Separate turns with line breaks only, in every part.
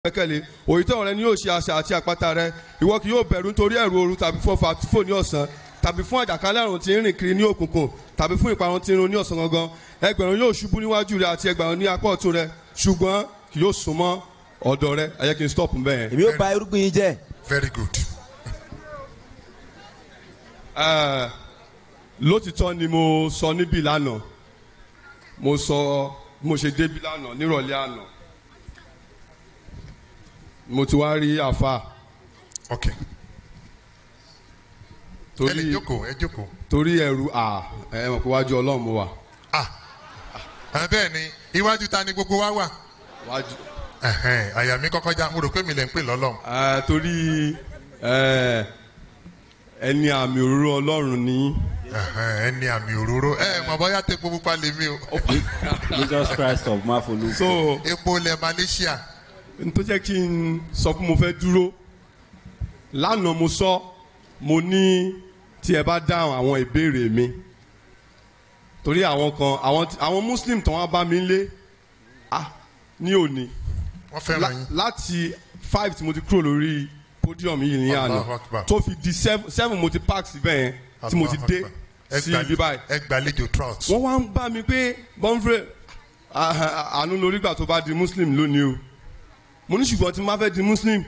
Gbẹ́kẹ̀lé òtítọ́ rẹ ni yóò ṣe asà àti àpáta rẹ. Ìwọ kì yóò bẹ̀rù nítorí ẹ̀rù òru tàbí fún ọfà tí fò ní ọ̀sán tàbí fún àjàkálẹ̀ àrùn tí ń rìn kiri ní òkùnkùn tàbí fún ìparun tí ń run ní ọ̀sán gangan. Ẹgbẹ̀rún yóò ṣubú níwájú rẹ àti ẹgbẹ̀rún ní apá ọ̀tún rẹ ṣùgbọ́n kì yóò súnmọ́ ọ̀dọ̀ rẹ. Ẹ jẹ́ kí n stop ń bẹ̀ yẹn.
Èmi yóò bà irúgbìn yín jẹ́.
Very good.
Lótìtọ́ ni mo sọ níbí lánàá. Mo sọ mo ṣe débí lánàá nírọ̀lẹ́ àná. Mo ti wá rí àfà.
Okay. Ẹ lè jókòó, ẹ jókòó.
Torí ẹ̀rù ẹ mọ̀ pé wájú Ọlọ́run mo wà.
Bẹ́ẹ̀ ni iwájú ta ni gbogbo wa wà.
Wájú.
Àyà mi kọ́kọ́ já mo rò pé mi lè ń pè lọ́lọ́run.
Torí ẹni àmì òróró Ọlọ́run ni.
Ẹni àmì òróró mọ̀ bóyá tẹ epo pupa lèmi o.
Jesus Christ of Mafolu.
So
epo ilẹ̀ Malaysia.
n tó jẹ́ kí n sọ pé mo fẹ́ dúró lánàá mo sọ mo ní tí ẹ bá dáhùn àwọn ìbéèrè mi torí àwọn kan àwọn Muslim tó wá bá mi lé ní òní
wọ́n fẹ́ràn yín
láti 5 tí mo ti kúrò lórí podium yìí ní àná tó fi di 7 mo ti park síbẹ̀ yẹn tí mo ti dé sí ibi báyìí.
ẹ gbàlejò trout.
wọ́n wá ń bá mi pé bọ́nfẹ́ àánú lórí gbà tó bá di Muslim lónìí o mo ní ṣùgbọ́n tí mo bá fẹ́ di Muslim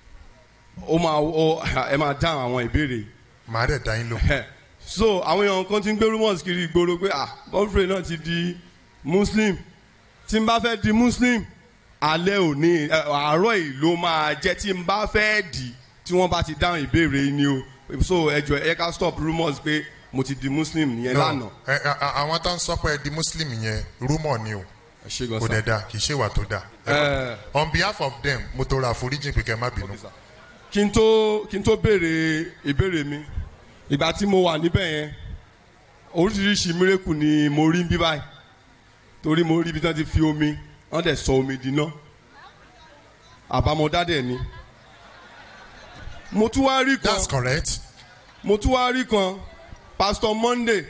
ẹ máa dáhùn àwọn ìbéèrè.
màá dẹ̀ dá yín lò.
So àwọn èèyàn kan ti ń gbé rumors kiri ìgboro pé bọ́nfẹ́ náà ti di Muslim tí n bá fẹ́ di Muslim alẹ́ òní àárọ̀ yìí ló máa jẹ́ tí n bá fẹ́ di tí wọ́n bá ti dáhùn ìbéèrè yìí ni o so ẹ jọ̀ọ́ ẹ ká stop rumors pé mo ti di Muslim yẹn lánàá.
àwọn tó ń sọ pé di Muslim yẹn rumor ni o kò dẹ̀ da kì í ṣe wà tó da. On behalf of them mo tọrọ àforíjì pé kẹ́ má bínú.
kí n tó béèrè ìbéèrè mi ìgbà tí mo wà níbẹ̀ yẹn oríṣiríṣi mírèkù ni mo rí bí báyìí torí mo rí ibi tí wọ́n ti fi omi wọ́n dẹ̀ sọ omi dínà àbámọ̀dá dẹ̀ ni. mo tún wá rí kan.
That's correct.
mo tún wá rí kan Pastor Monday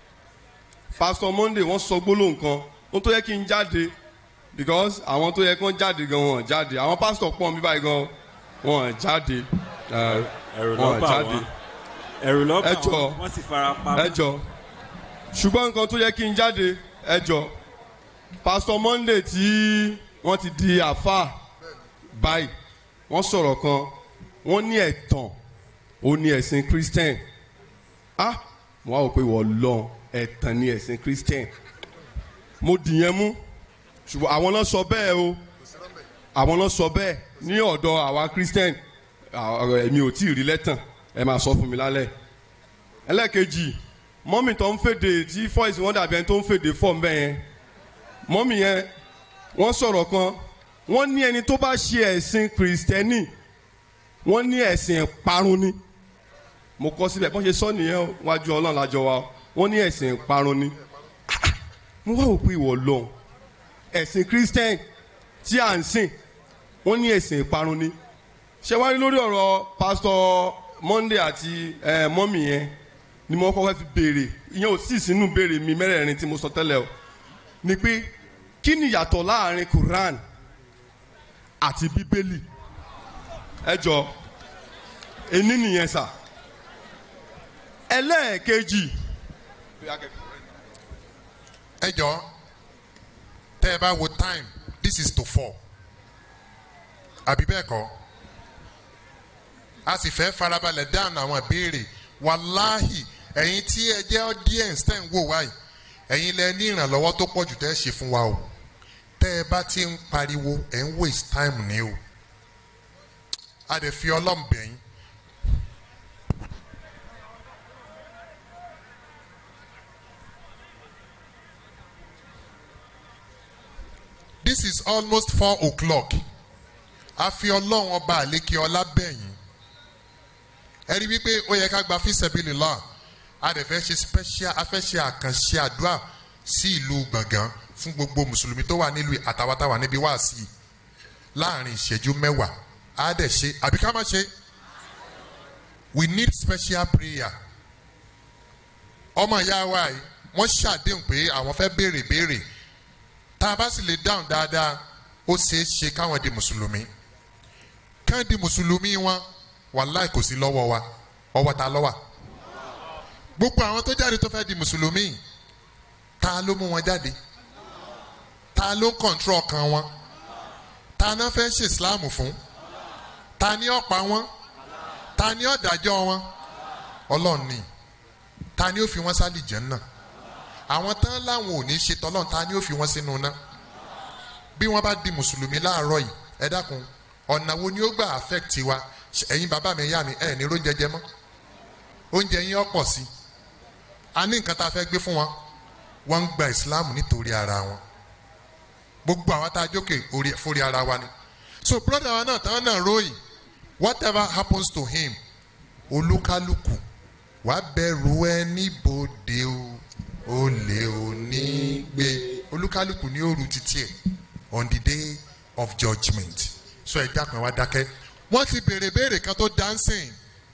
wọ́n sọ gbólóhùn kan ó tó yẹ kí n jáde because àwọn tó yẹ kí wọ́n jáde gan wọ́n jáde àwọn pastor pọ̀ mi báyìí gan wọ́n jáde wọ́n jáde
ẹ̀rù lọ́pàá wọ́n sì fara pa.
ẹ jọ̀ọ́ ṣùgbọ́n nǹkan tó yẹ kí n jáde ẹ jọ̀ọ́ Pastor Monday tí wọ́n ti di àfà báyìí wọ́n sọ̀rọ̀ kan wọ́n ní ẹ̀tàn ó ní ẹ̀sìn Christian mo wá wò pé wọ́n lọ ẹ̀tàn ní ẹ̀sìn Christian mo dìyẹn mú ṣùgbọ́n àwọn náà sọ bẹ́ẹ̀ o àwọn náà sọ bẹ́ẹ̀ ní ọ̀dọ̀ àwa Christian èmi ò tí ì rí lẹ́tàn ẹ máa sọ fún mi lálẹ́. ẹlẹ́ẹ̀kejì mọ́mì tó ń fèdè tí voice wọn dàbí ẹni tó ń fèdè fọ́ mbẹ́ yẹn mọ́mì yẹn wọ́n sọ̀rọ̀ kan wọ́n ní ẹni tó bá ṣe ẹ̀sìn Kristẹni wọ́n ní ẹ̀sìn ìparun ni mo kọ síbẹ̀ bọ́n ṣe sọ nìyẹn wájú Ọlọ́run lájọ wa wọ́n ní ẹ̀sìn ìparun ni mo wá wò pé ìwọ lọ ẹ̀sìn Christian tí à ń sìn wọ́n ní ẹ̀sìn ìparun ni ṣé wá rí lórí ọ̀rọ̀ Pastor Monday àti mọ́mì yẹn ni mo kọ́kọ́ fi béèrè ìyẹn ò sì sínú béèrè mi mẹ́rẹ̀ẹ̀rin tí mo sọ tẹ́lẹ̀ o ni pé kí ni ìyàtọ̀ láàrin Quran àti Bíbélì ẹ jọ ẹni nìyẹn sà ẹlẹ́ẹ̀kejì
ẹ jọ̀ọ́ tẹ́ ẹ bá wo time this is to 4 àbí bẹ́ẹ̀ kọ́ a sì fẹ́ farabalẹ̀ dáhùn àwọn ìbéèrè wàláhì ẹ̀yin tí ẹ jẹ́ audience tẹ́ ń wò wáyìí ẹ̀yin lẹ ní ìrànlọ́wọ́ tó pọ̀ jù tẹ́ ẹ ṣe fún wa o tẹ́ ẹ bá ti ń pariwo ẹ̀ ń waste time ni o a dẹ̀ fi Ọlọ́run bẹ̀ yín. This is almost 4 o'clock. A fi Ọlọ́run ọba àlékè ọlá bẹ̀yìn. Ẹ rí wípé ó yẹ ká gba fisabilillah. A dẹ̀ fẹ́ ṣe special a fẹ́ ṣe àkànṣe àdúrà sí ìlú Gbọ̀ngán fún gbogbo mùsùlùmí tó wà nílùú àtàwátàwà níbi wá sí i. Láàrin ìṣẹ́jú 10. A dẹ̀ ṣe àbí ká má ṣe. We need special prayer. Ọmọ ìyá wa yìí wọ́n ṣàdéhùn pé àwọn fẹ́ béèrè tá a bá sì lè dáhùn dáadáa ó ṣeé ṣe káwọn di mùsùlùmí kán di mùsùlùmí wọn wàláì kò sí lọ́wọ́ wa ọwọ́ ta ló wà. gbogbo àwọn tó jáde tó fẹ́ di mùsùlùmí ta ló mú wọn jáde, ta ló ń kọ̀ǹtrọ̀ ọkàn wọn, ta náà fẹ́ ṣe ìsìláàmù fún, ta ni ó pa wọn, ta ni ó dájọ́ wọn, ọlọ́run ni. Ta ni ó fi wọn sálì Jánnà? àwọn tán láwọn ò ní ṣe tọ́lọ́run, ta ni ó fi wọn sínú náà? bí wọ́n bá di mùsùlùmí láàárọ̀ yìí ẹ dákun ọ̀nà wo ni ó gbà affect wa? ẹ̀yin bàbá mi ìyá mi ẹ̀ ní oúnjẹ jẹ mọ́, oúnjẹ yín ọ̀pọ̀ sí i. a ní nǹkan tá a fẹ́ gbé fún wọn, wọ́n ń gba ìsìláàmù nítorí ara wọn. gbogbo àwọn tá a jókè fórí ara wa ni. so brother wa náà táwọn náà ròyìn whatever happens to him olúkálùkù wàá bẹ̀rù ẹ níbodè o olè ò ní gbé olúkálùkù ní òru títí ẹ̀ on the day of judgment. so ẹ dákun ẹ wá dákẹ́. wọ́n ti béèrè kan tó dancing.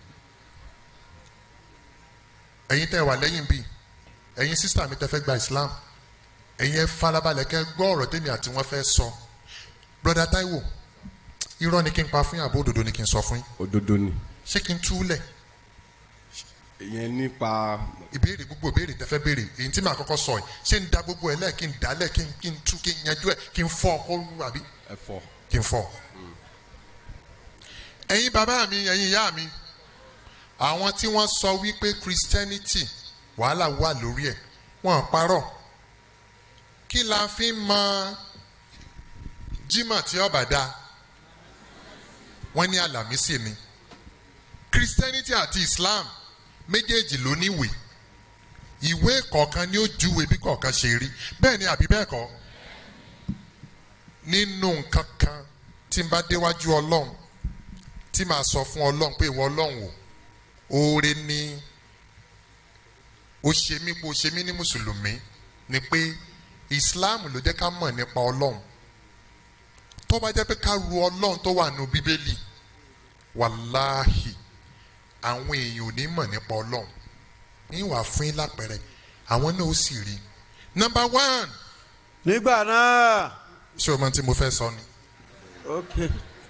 ẹ̀yin tẹ́ wà lẹ́yìn bíi ẹ̀yin sísítà mi tẹ́ fẹ́ gba Islam ẹ̀yin ẹ farabalẹ̀ kẹ́ gbọ́ ọ̀rọ̀ tèmi àti wọ́n fẹ́ sọ. broda Taiwo irọ́ ni kí n pa fún yín àbó òdodo ni kí n sọ fún yín.
òdodo ni.
ṣé kí n túlẹ̀.
ìyẹn nípa.
ìbéèrè gbogbo ìbéèrè tẹ́ fẹ́ béèrè èyí tí màá kọ́kọ́ sọ yìí ṣé n da gbogbo ẹ̀ lẹ́ẹ̀ kí n dálẹ̀ kí n tú kí n yanjú ẹ̀ kí n fọ́ ọkọ rú àbí.
ẹ fọ́.
kí n fọ́. ẹ̀yin bàbá mi ẹ̀yin ìyá mi àwọn tí wọ́n sọ wípé Christianity wàhálà wà lórí ẹ̀ wọ́n parọ́. kí la fi mọ Jímọ̀ tí ọba dá wọ́n ní Àlàmísì ni. Christianity àti Islam méjèèjì ló níwèé, ìwé kọ̀ọ̀kan ni ó júwe bí kọ̀ọ̀kan ṣe rí, bẹ́ẹ̀ ni àbí bẹ́ẹ̀ kọ́. nínú nǹkan kan tí n bá déwájú Ọlọ́run tí màá sọ fún Ọlọ́run pé ìwọ Ọlọ́run o oore ni ó ṣe mí pé ó ṣe mí ní mùsùlùmí ni pé Islam ló jẹ́ ká mọ̀ nípa Ọlọ́run. tó bá jẹ́ pé ká ru Ọlọ́run tó wà nínú Bíbélì wàláhì àwọn èèyàn ò ní mọ̀ nípa Ọlọ́run. ní wàá fún yín lápẹẹrẹ àwọn náà ó sì rí. number one.
nígbà náà.
ṣé o mọ tí mo fẹ́ sọ ni.
ok.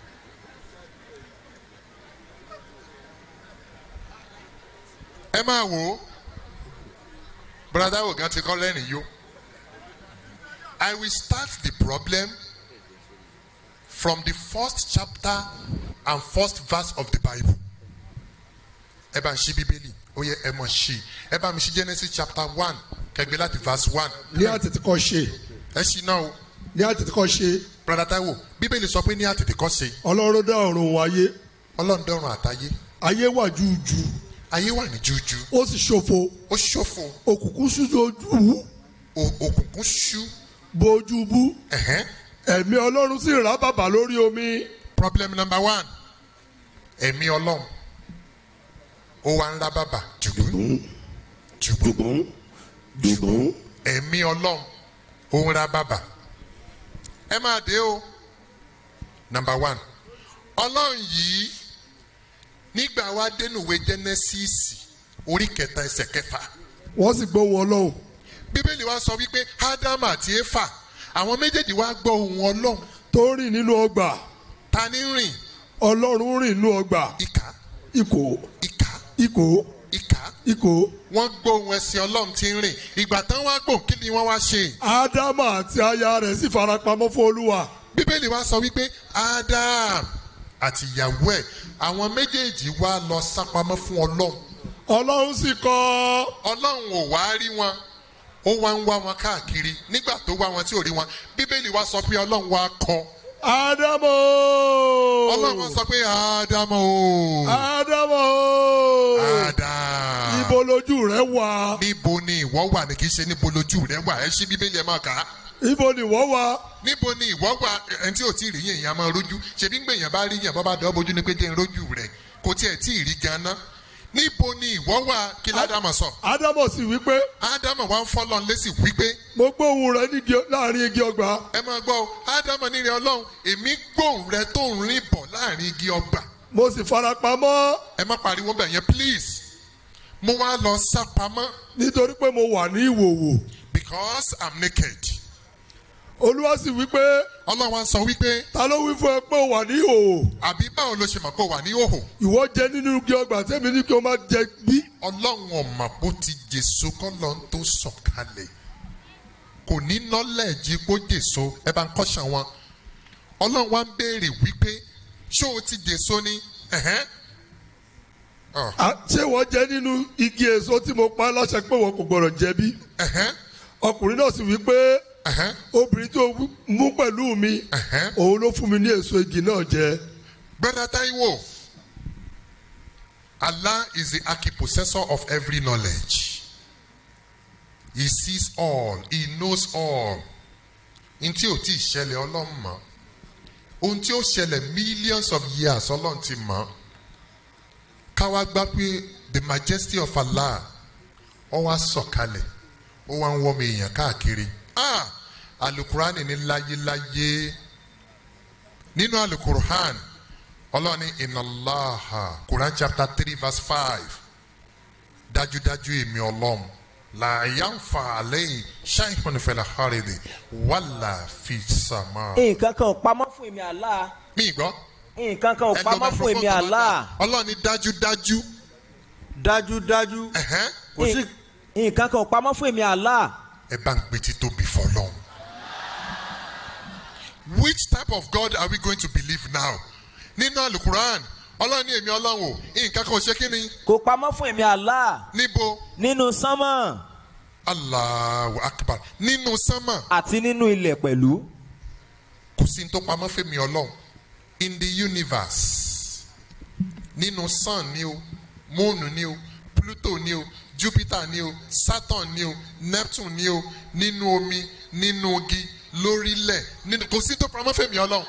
ẹ máa wò ó brother ogan ti kọ́ lẹ́rìn yó. I will start the problem from the first chapter and first verse of the Bible. ẹ bá ń ṣí Bíbélì ó yẹ ẹ mọ̀ ṣí ẹ bá mi ṣí Genesis chapter 1 kẹgbẹ́ láti verse 1.
ní àtètèkọ́ ṣe.
ẹ ṣí náà o.
ní àtètèkọ́ ṣe.
brother Taiwo Bíbélì sọ pé ní àtètèkọ́ ṣe.
Ọlọ́run dá ọ̀run ayé.
Ọlọ́run dá ọ̀run àtayé.
ayé wà jújù.
ayé wà ní jújù.
ó sì ṣófo.
ó ṣófo.
òkùnkùn ṣú ojú.
òkùnkùn ṣú.
bojú bú. ẹ̀mí Ọlọ́run sì rá bàbà lórí omi.
problem number 1 ẹ̀mí Ọlọ́run ó wá ń rá bàbà jùgbọ́n ẹ̀mí Ọlọ́run ó ń rá bàbà. ẹ máa dé o. number 1 Ọlọ́run yìí nígbà wá dénúwé Genesis orí 3 ẹsẹ̀ 6.
wọ́n sì gbọ́ ohùn Ọlọ́run.
Bíbélì wa sọ wípé Ádámù àti Éfà àwọn méjèèjì wá gbọ́ ohùn Ọlọ́run.
tó rìn nínú ọgbà.
ta ni rìn.
Ọlọ́run rìn nínú ọgbà.
ìkà.
ìkó.
ìkà.
ìkó.
ìkà.
ìkó.
wọ́n gbọ́ ohùn ẹsẹ̀ Ọlọ́run tí ń rìn. ìgbà tán wá gbọ́ kí ni wọ́n wá ṣe.
Ádámù àti aya rẹ̀ sì farapamọ́ fún Olúwa.
Bíbélì wa sọ wípé Ádámù àti ìyàwó ẹ̀ àwọn méjèèjì wá lọ sápamọ́ fún Ọlọ́run.
Ọlọ́run sì kọ̀.
Ọlọ́run ò wá rí wọn ó wá ń wá wọn káàkiri nígbà tó wá wọn tí ò rí wọn Bíbélì wa sọ pé Ọlọ́run wá kọ̀.
Ádámù.
Ọlọ́run sọ pé Ádámù.
Ádámù.
Ádámù.
Ibo lójú rẹ wà.
níbo ni ìwọ wà ní kì í ṣe níbo lójú rẹ wà ẹ ṣí Bíbélì ẹ máa kà á.
Ibo ni ìwọ wà.
níbo ni ìwọ wà ẹni tí ò tí ì rí yẹn ìyá máa rójú ṣebí ń gbèyàn bá rí yẹn bọ́ bá dọ́ bójú ni pé jẹ́ ń rójú rẹ̀ kò tiẹ̀ tí ì rí ganan. níbo ni ìwọ wà kí ládàmọ̀ sọ.
Ádámù sì wí pé.
Ádámù wá ń fọ́lọ́n lé sí wí pé.
mo gbóhùn rẹ láàrin igi ọgbà.
ẹ máa gbọ́ Ádámù ní rẹ Ọlọ́run èmi gbóhùn rẹ tó ń rìn bọ̀ láàrin igi ọgbà.
mo sì farapamọ́.
ẹ má pariwo bẹ̀ yẹn please. mo wá lọ sápamọ́.
nítorí pé mo wà ní ìwòwò.
because I'm naked.
olúwa sì wí pé
ọlọ́run wa ń sọ wípé
ta ló wí fún ẹ pé ó wà ní ìhòòhò
àbí báwo ló ṣe mọ̀ pé ó wà ní òhò.
ìwọ jẹ nínú igi ọgbà tẹ́mi ní kí o má jẹ bí.
ọlọ́run ọ̀mà bó ti jèso kọ́lọ́ tó sọ̀kalẹ̀ kò ní nọ́lẹ̀jì bó jèso ẹ bá ń kọ́ṣàn wọn. ọlọ́run wa ń béèrè wípé ṣé o ti jèso ni.
ṣé wọ́n jẹ nínú igi èso tí mo pa láṣẹ pé wọ́n kò gbọ́dọ̀ jẹ bí. ọkùnrin náà sì wí pé obìnrin tí o mú pẹ̀lú mi òun ló fún mi ní èso igi náà jẹ.
Brother Taiwo, Allah is the archipossessor of every knowledge. He sees all, he knows all. Ohun tí ò tí ì ṣẹlẹ̀ Ọlọ́run mọ̀. Ohun tí ó ṣẹlẹ̀ millions of years Ọlọ́run ti mọ̀. Káwá gbá pé the majesty of Allah ó wá sọ̀kalẹ̀ ó wá ń wọ́ mi èèyàn káàkiri. Alukurani ní láyéláyé nínú alukurani Ọlọ́run ní innallaha Quran chapter 3 verse 5 dájúdájú èmi Ọlọ́run la yanfa alayhi shay'un fil ardi wala fis sama.
nǹkan kan ò pamọ́ fún èmi Allah.
mi gbọ́.
nǹkan kan ò pamọ́ fún èmi Allah.
Ọlọ́run ní dájúdájú.
dájúdájú.
kò sí. nǹkan kan ò pamọ́ fún èmi Allah.
ẹ bá ń gbé títóbi fọ́lọ́run. Which type of God are we going to believe now? Nínú alukuran Ọlọ́run ní èmi Ọlọ́run o nǹkan kan ò ṣe kí ni.
kò pamọ́ fún èmi Allah.
níbo.
nínú sánmọ̀.
Allahu Akbar. nínú sánmọ̀.
àti nínú ilẹ̀ pẹ̀lú.
kò sí ní tó pamọ́ fún èmi Ọlọ́run. In the universe nínú sun ni o moon ni o Pluto ni o Jupiter ni o Saturn ni o Neptune ni o nínú omi nínú igi lórílẹ̀ nínú kò sí tó pamọ́ fún èmi Ọlọ́run.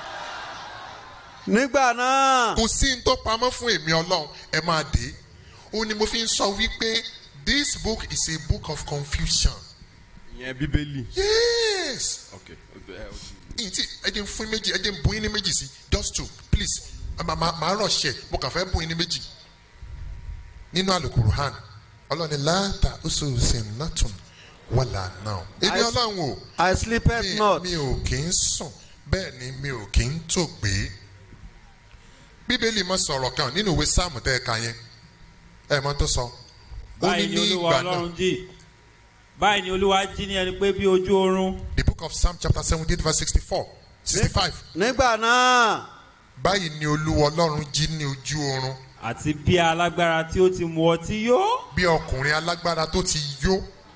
nígbà náà.
kò sí tó pamọ́ fún èmi Ọlọ́run ẹ máa dé. ó ní mo fi ń sọ wípé this book is a book of confusion.
ìyẹn bíbélì.
yes. okay. ìyìn ẹ jẹ́ fún méjì ẹ jẹ́ bùn yín ní méjì sí just two please màá rọ̀ ṣe mo kàn fẹ́ bùn yín ní méjì. nínú Al-Qur'an Ọlọ́run ní láàtà oṣooṣù nàtún wàlà náà. èmi Ọlọ́run o.
I sleepeth not.
mi ò kì í sùn bẹ́ẹ̀ ni mi ò kì í tògbé. Bíbélì mọ sọ̀rọ̀ kan nínú ìwé sáàmù tẹ́ ẹ ka yẹn ẹ mọ tó sọ.
báyìí ni Olúwa Ọlọ́run jí báyìí ni Olúwa jí ní ẹni pé bí ojú oorun.
The book of Psalm chapter 17 verse 65.
nígbà náà.
báyìí ni Olúwa Ọlọ́run jí ní ojú oorun.
àti bí alágbára tí ó ti mu ọtí yó.
bí ọkùnrin alágbára tó ti yó.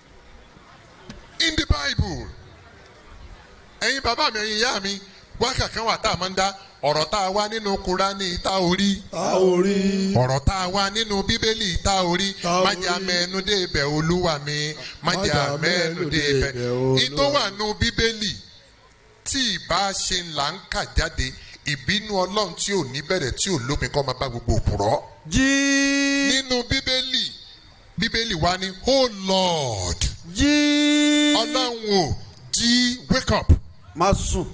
In the Bible ẹ̀yin bàbá mi ẹ̀yin ìyá mi wákà kan wà tá a máa ń dá ọ̀rọ̀ tá a wá nínú Kúránì tá a rí. ọ̀rọ̀ tá a wá nínú Bíbélì tá a rí. má jà mẹ́nu dé ibẹ̀ Olúwa mi má jà mẹ́nu dé ibẹ̀. ìtò wà nínú Bíbélì tí ìbá ṣe là ń kà jáde ìbínú Ọlọ́run tí ò ní bẹ̀rẹ̀ tí ò lópin kọ́ máa bá gbogbo òpùrọ́.
jí.
nínú Bíbélì wá ní oh Lord.
jí.
Ọlọ́run ò jí wake up.
má sùn.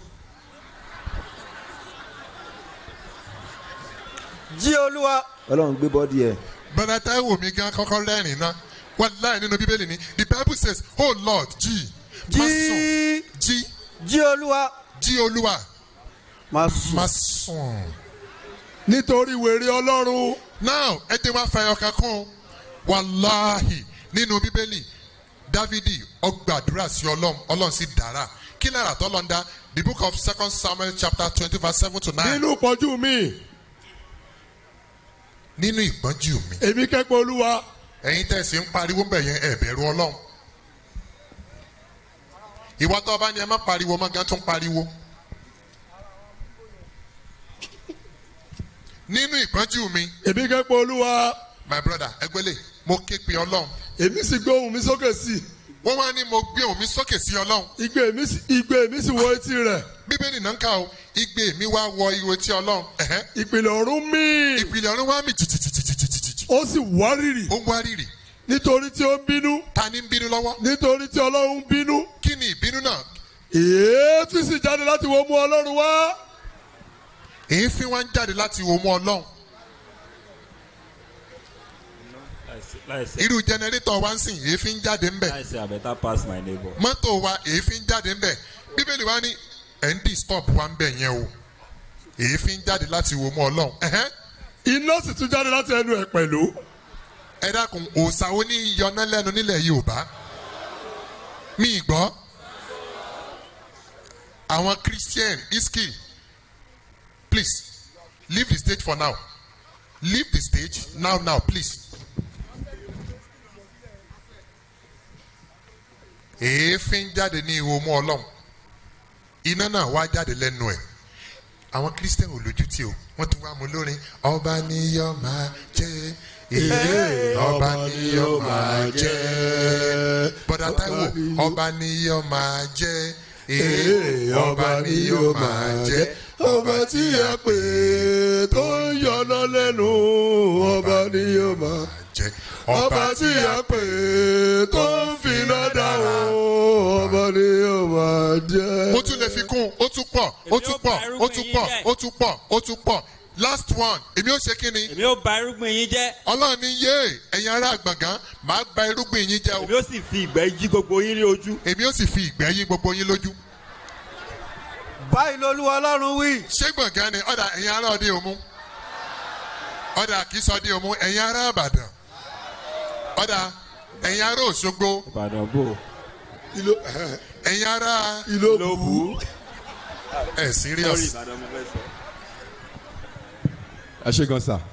jí Olúwa.
Ọlọ́run gbé bọ́dí ẹ̀.
Bàbá Táíwò mi gan kọ́kọ́ rẹ́rìn náà wàláhì nínú Bíbélì ni the Bible says oh Lord jí.
jí.
jí.
jí Olúwa.
jí Olúwa.
má sùn.
má sùn.
nítorí wèrè Ọlọ́run.
now ẹ tẹ́ wá fẹ́ ọkàn kún wàláhì nínú Bíbélì Dávidi ó gbàdúrà sí Ọlọ́run sì dára kí lára tó lọ ń dá the book of 2 Samuel chapter 20 verse 7 to 9.
nínú ìpọ́njú mi.
nínú ìpọ́njú mi.
èmi kẹ́kọ̀ọ́ Olúwa.
ẹ̀yin tẹ̀sí ń pariwo bẹ̀ yẹn ẹ bẹ̀rù Ọlọ́run. ìwọ tó bá ní ẹ má pariwo má gan tún pariwo. nínú ìpọ́njú mi.
èmi kẹ́kọ̀ọ́ Olúwa.
my brother ẹgbẹ́lẹ̀ mo ké pe Ọlọ́run.
èmi sì gbé ohùn mi sókè sí i.
wọ́n wá ní mo gbé ohùn mi sókè sí Ọlọ́run.
igbe mi sì wọ etí rẹ̀.
Bíbélì náà ń kà ó igbe mi wá wọ ihò etí Ọlọ́run.
ìpìlẹ̀ ọ̀run mì.
ìpìlẹ̀ ọ̀run wá mì jìjìjìjìjìjì.
ó sì wárìrì.
ó wárìrì.
nítorí tí ó ń bínú.
ta ni ń bínú lọ́wọ́.
nítorí tí Ọlọ́run ń bínú.
kí ni ìbínú náà.
èéfín sì jáde láti wo mú Ọlọ́run wá.
èéfín wá ń jáde láti wo mú Ọlọ́run. irú jẹnẹrétọ̀ wa ń sìn èéfín jáde ń bẹ̀.
I say I better pass my neighbor.
mọ́tò wa èéfín jáde ń bẹ̀. bíbélì wa ní ẹ̀ ń disturb wa ń bẹ̀ yẹn o èéfín jáde láti wo mọ́ ọlọ́run.
iná sì tún jáde láti ẹnu ẹ̀ pẹ̀lú.
ẹ dákun òòṣà oníyọná lẹ́nu nílẹ̀ Yorùbá mi gbọ́ àwọn Christian iski please leave the stage for now leave the stage now please. èéfín jáde ní ìwo mọ́ ọlọ́run iná náà wá jáde lẹ́nu ẹ̀ àwọn Christian ò lójútì o wọ́n tún wá mú lórin ọba ni yóò máa jẹ́ ọba ni yóò máa jẹ́ bọ́dà Táíwò ọba ni yóò máa jẹ́ ọba ni yóò máa jẹ́
ọba tí a pè tó ń yọná lẹ́nu ọba ni yóò máa
jẹ́
ọba tí a pè tó ń finá dáhùn ọba ni yóò máa jẹ́.
ó tún lè fi kún ó tún pọ̀ ó tún pọ̀ ó tún pọ̀ ó tún pọ̀ ó tún pọ̀ last one èmi ó ṣe kí ni.
èmi ó bà irúgbìn yín jẹ́.
ọlọ́run ní yé ẹ̀yin ará gbọ̀ngàn màá bà irúgbìn yín jẹ́ o.
èmi ó sì fi ìgbẹ́ yí gbogbo yín ní ojú.
èmi ó sì fi ìgbẹ́ yí gbogbo yín lójú.
báyìí lolúwa ọlọ́run wí.
ṣé gbọ̀ngàn ni ọ̀dà ẹ̀yin ará ọdẹ òmu ọ̀dà kìí sọ ọdẹ òmu ẹ̀yin ará Ìbàdàn ọ̀dà ẹ̀yin ará Òṣogbo
Ìbàdàn bò.
ẹ̀yin ará
Ìlóbù.
ẹ̀ serious.
ẹ ṣe gan sa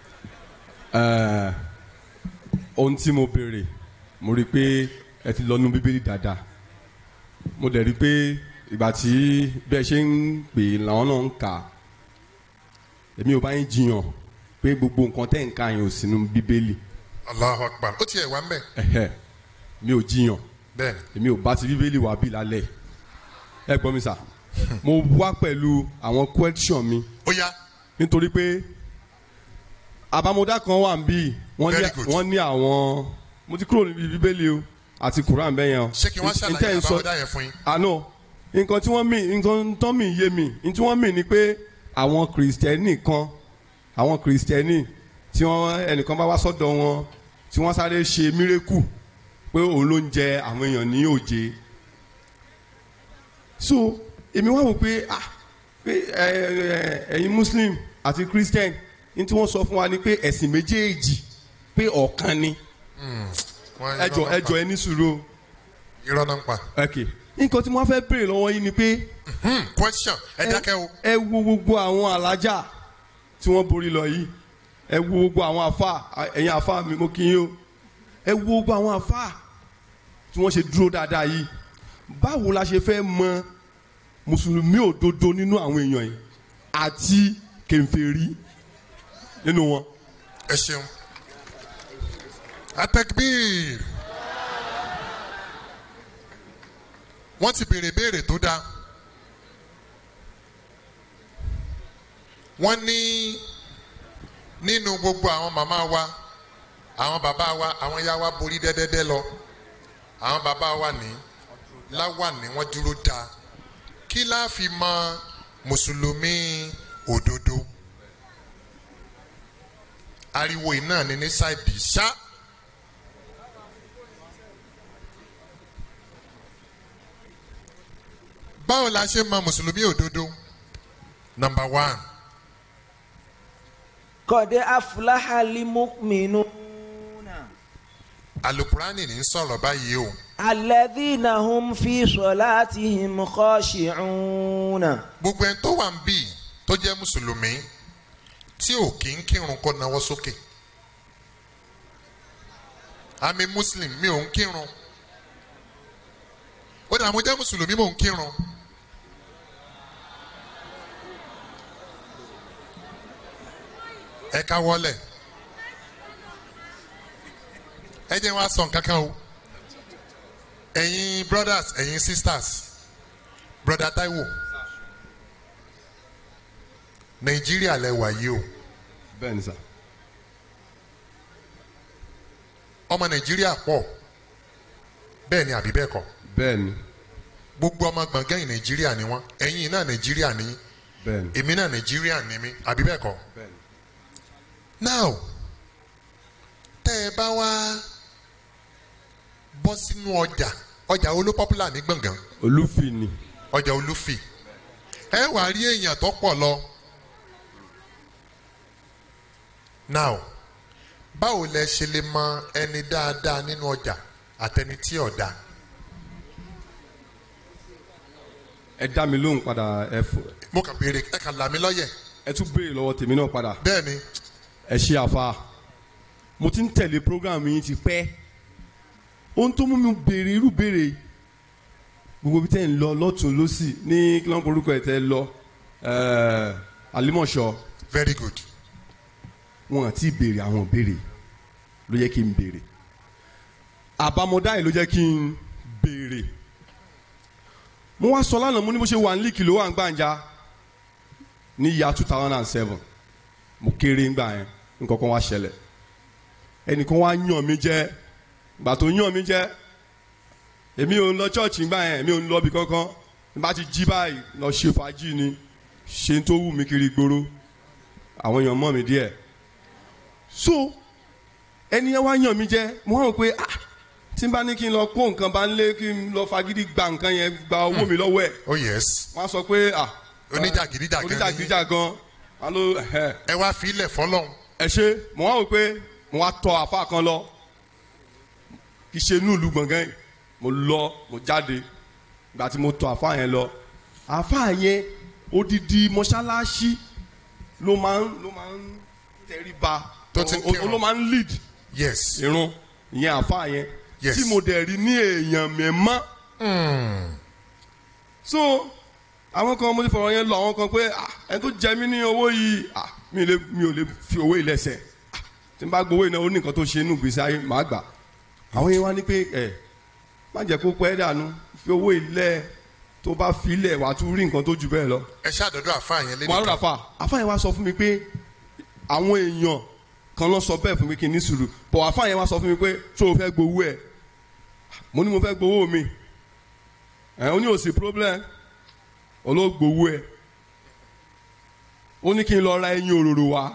ohun tí mo béèrè mo rí i pé ẹ ti lọ nu bíbélì dáadáa mo dẹ̀ rí i pé ìgbà tí bí ẹ ṣe ń pè làwọn náà ń kà èmi ò bá yín jiyàn pé gbogbo nǹkan tẹ́ ń ka yẹn ò sínú bíbélì.
Allahu Akbar ó tiẹ̀ wá ń bẹ̀.
mi ò jiyàn
bẹ́ẹ̀ni
èmi ò bá ti bíbélì wá bí lálẹ́ ẹ gbọ́ mi sà mo wá pẹ̀lú àwọn question mi
ó yá
nítorí pé àbámọ̀dá kan wà níbí wọ́n ní àwọn mo ti kúrò níbi bíbélì o àti Quran bẹ́ẹ̀ yẹn o.
ṣé kí wọ́n ṣàlàyé àbámọ̀dá yẹn fún yín.
àná nǹkan tí wọ́n mì nǹkan tán mì yé mi nǹkan tí wọ́n mì ni pé àwọn kìrìsìtẹ́nì kan àwọn kìrìsìtẹ́nì tí wọ́n ẹnìkan bá wá sọ́dọ̀ wọn tí wọ́n sáré ṣe mírèkù pé òun ló ń jẹ àwọn èèyàn ní òjé so èmi wá wò pé ẹ̀yin Muslim àti Christian ní tí wọ́n sọ fún wa ni pé ẹ̀sìn méjèèjì pé ọ̀kan ni ẹjọ ẹ ní sùúrù.
irọ́ náà ń pa.
ok nǹkan tí mo fẹ́ béèrè lọ́wọ́ yín ni pé.
question ẹ dákẹ́ o.
ẹ wo gbogbo àwọn alájà tí wọ́n borí lọ yìí ẹ wo gbogbo àwọn àfà ẹ̀yin àfà mi mo kí yín o ẹ wo gbogbo àwọn àfà tí wọ́n ṣe dúró dáadáa yìí báwo la ṣe fẹ́ mọ mùsùlùmí òdodo nínú àwọn èèyàn yìí àti kèfèrí nínú wọn.
ẹ ṣeun atakbir wọ́n ti béèrè tó dáa wọ́n ní nínú gbogbo àwọn màmá wa àwọn bàbá wa àwọn ìyá wa borí dẹ́dẹ́dẹ́ lọ àwọn bàbá wa ní láwà ní wọ́n dúró dáa kí la fi mọ mùsùlùmí òdodo ariwo iná ni ní ṣáìdì ṣá. báwo la ṣe mọ mùsùlùmí òdodo number one.
kọ̀dé afúláhàlì mọ́mìnú.
alukurani ní sọ̀rọ̀ báyìí o.
alladhina hum fi salatihim khashi'una.
gbogbo ẹni tó wà ń bì tó jẹ́ mùsùlùmí tí ò kí ń kírun kó nawọ́ sókè. I'm a Muslim mi ò ń kírun. ó dà mo jẹ́ mùsùlùmí mò ń kírun. ẹ ká wọlé ẹ jẹ́ wá sọ nǹkan kan o ẹ̀yin brothers ẹ̀yin sisters brother Taiwo Nàìjíríà lẹ wà yìí o.
bẹ́ẹ̀ni sà.
ọmọ Nàìjíríà pọ̀ bẹ́ẹ̀ ni àbí bẹ́ẹ̀ kọ́.
bẹ́ẹ̀ni.
gbogbo ọmọ gbọ̀ngàn yìí Nàìjíríà ni wọ́n ẹ̀yin náà Nàìjíríà ni
bẹ́ẹ̀ni.
èmi náà Nàìjíríà ni mi àbí bẹ́ẹ̀ kọ́.
bẹ́ẹ̀ni.
now tẹ́ ẹ bá wá bọ́ sínú ọjà wo ló popular ní gbọ̀ngàn.
olúfì ni.
ọjà olúfì ẹ wà rí èèyàn tó pọ̀ lọ. now báwo lẹ ṣe lè mọ ẹni dáadáa nínú ọjà àtẹni tí ò dáa.
ẹ dá mi lóhùn padà ẹ fún.
mo kàn béèrè ẹ kàn là mí lọ́yẹ̀.
ẹ tún béèrè lọ́wọ́ tèmi náà padà.
bẹ́ẹ̀ni.
ẹ ṣe àfa mo ti ń tẹ̀lé program yín ti pẹ́ ohun tó mú mi béèrè irú béèrè gbogbo bí tẹ́ ń lọ lọ́tún lọ́sì ní kílọ̀ǹpọ̀ orúkọ ẹ̀ tẹ́ lọ Àlímọ̀ṣọ́.
very good.
wọn àti béèrè àwọn béèrè ló yẹ kí n béèrè àbámọ̀dá yìí ló jẹ́ kí n béèrè mo wá sọ lánàá mo ní bó ṣe wà ní líkì ló wà ń gbàǹjà ní ìyá 2007 mo kéré ńgbà yẹn nǹkan kan wá ṣẹlẹ̀ ẹnìkan wá yàn mí jẹ gbà tó yàn mí jẹ èmi ò ń lọ chọ́ọ̀chì ńgbà yẹn èmi ò ń lọ bí kankan bá ti jí báyìí lọ ṣe fàájì ni ṣe tó wù mí kiri gbòòrò àwọn èèyàn mọ̀ mí díẹ̀ so ẹni yẹn wá yàn mí jẹ mo hàn pé tí n bá ní kí n lọ kó nǹkan bá ń lé kí n lọ fagídí gba nǹkan yẹn gba owó mi lọ́wọ́ ẹ̀.
oh yes.
wọ́n á sọ pé
oníjàgídíjàgan
alo
ẹ wá fi ilẹ̀ fọlọ́hún.
ẹ ṣe mo wá wò pé mo wá tọ àfa kan lọ kì í ṣe inú ìlú gbọ̀ngàn yìí mo lọ mo jáde ìgbà tí mo tọ àfa yẹn lọ àfa yẹn odidi mọ́ṣáláṣí ló máa ń tẹríba ló máa ń lead irun ìyẹn àfa yẹn tí mo dẹ̀ rí ní èèyàn mẹ́mọ́. so àwọn kan mo ti fọ̀rọ̀ yẹn lọ àwọn kan pé ẹni tó jẹ mí ní owó yìí mi ò lè fi owó yìí lẹ́sẹ̀ tí n bá gbowó iná ó ní nǹkan tó ṣe inú gbèsè ayé màá gbà àwọn yẹn wá ní pé má jẹ́ kó pẹ́ dànù fi owó ilẹ̀ tó bá fi ilẹ̀ wàá tún rí nǹkan tó ju bẹ́ẹ̀ lọ.
ẹ ṣàdọ̀dọ̀ àfa yẹn lé nìkan.
mo àdọ̀dọ̀ àfa yẹn wá sọ fún mi pé àwọn èèyàn kan lọ sọ bẹ́ẹ̀ fún mi kí n ní sùúrù bọ̀ àfa yẹn wá sọ fún mi pé tó o fẹ́ gbowó ẹ̀ mo ní mo fẹ́ gbowó mi ó ní òsì problem olóògbowó ẹ̀ ó ní kí n lọ ra ẹyin òróró wá.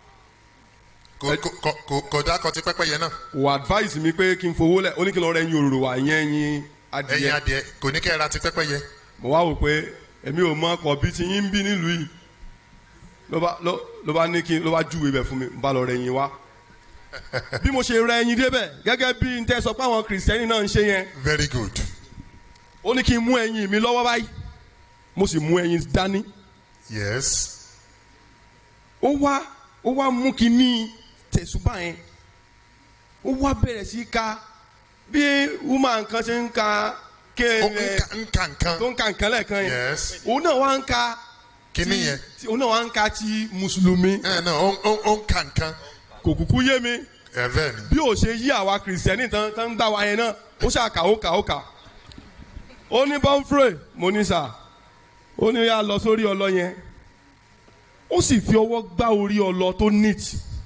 kò dákọ̀ tí pẹ́pẹ́ yẹn náà.
kò advice mi pé kí n fowó lẹ̀ ó ní kí n lọ ra ẹyin òróró wá ìyẹn ẹyin adìyẹ.
ẹyin adìyẹ kò ní kẹ́ ẹ ra ti pẹ́pẹ́ yẹn.
mo wá wò pé èmi ò mọ ọkọ̀ bíi ti yín ń bí nílùú yìí ló bá ní kí ló bá júwe bẹ̀ fún mi n bá lọ rẹ ẹyin wá bí mo ṣe rẹ ẹyin débẹ̀ gẹ́gẹ́ bí n tẹ́ sọ pé àwọn kìrìsìtẹ́nì náà ń ṣe yẹn.
very good.
ó ní kí n mú ẹyin mi lọ́wọ́ báyìí mo sì mú ẹyin dání.
yes.
ó wá mú kinní tẹ̀sùbà yẹn ó wá bẹ̀rẹ̀ sí ka bí woman kan ṣe ń ka tó ń ka nǹkan lẹ́ẹ̀kan yẹn.
yes.
òun náà wá ń ka
kinní yẹn.
òun náà wá ń ka ti mùsùlùmí.
ó ń ka nǹkan.
kò kúkú yé mi. bí o ṣe yí àwa kìrìsìtẹ́nì tán ń gbà wá yẹn náà ó ṣàkà ó kà. ó ní bọ́ńfúrè mo ní sà ó ní yà lọ sórí ọlọ yẹn ó sì fi ọwọ́ gbá orí ọlọ tó neat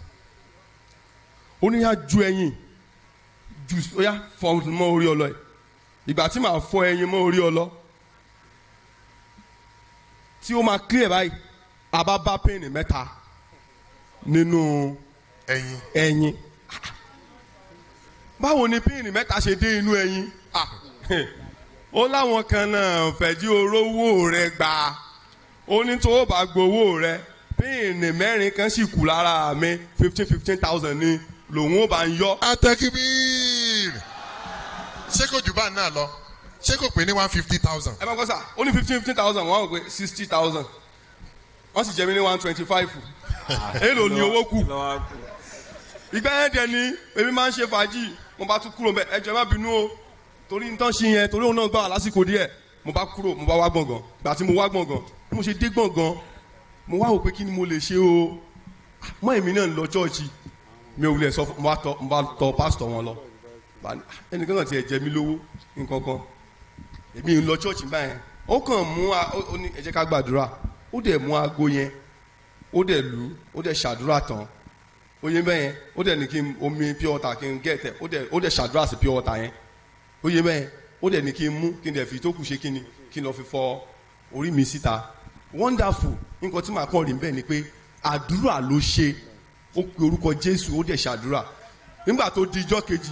ó ní yà ju ẹyin ju ó yà fọ mọ́ orí ọlọ yìí ìgbà tí màá fọ ẹyin mọ́ orí ọlọ tí ó máa clear báyìí àbá bá pẹ́ẹ́nì mẹ́ta nínú ẹyin báwo ni pẹ́ẹ́nì mẹ́ta ṣe dé inú ẹyin ó láwọn kan náà fẹ̀jú orówó rẹ gbà ó ní tó o bá gbowó rẹ píìnì mẹ́rin kan sì kù lára mi 15,000 ni lòun ó bá ń yọ.
atakibir ṣé kò jù bá náà lọ ṣé kò pé ní 150,000.
ẹ bá gbọ́ sà ó ní 15,000 wọ́n á pè 60,000 wọ́n sì jẹ́ mi ní 125 èlò ní owó kù ìgbà yẹn dẹ̀ ni èmi máa ń ṣe fàájì mo bá tún kúrò ẹ jọ̀ọ́ má bínú o torí nǹkan ṣe yẹn torí òun náà gbà wá lásìkò díẹ̀ mo bá kúrò mo bá wá gbọ̀ngàn gbà tí mo wá gbọ̀ngàn bí mo ṣe dé gbọ̀ngàn mo wá wò pé kí ni mo lè ṣe o mọ èmi náà ń lọ chọ́ọ̀chì mi ò wulẹ̀ sọ mo bá tọ pásítọ̀ wọn lọ ẹnìkan kan tiẹ̀ jẹ mí lówó nǹkan kan èmi ń lọ chọ́ọ̀chì báyẹn ó kàn mú ó ní ẹ jẹ́ ká gbàdúrà ó dẹ̀ mú aago yẹn ó dẹ̀ lù ó dẹ̀ ṣàdúrà tán oye bẹ́yẹn ó dẹ̀ ní kí n omi pure water kí n gẹ̀ẹ́tẹ̀ ó dẹ̀ ṣàdúrà sí pure water yẹn oye bẹ́ẹ̀ ó dẹ̀ ní kí n mú kí n dẹ̀ fi tó kù ṣe kí n lọ fi fọ orí mi síta wonderful nǹkan tí màá kọ́ rí bẹ́ẹ̀ ni pé àdúrà ló ṣe ó pe orúkọ Jésù ó dẹ̀ ṣàdúrà nígbà tó di ijọ́ kejì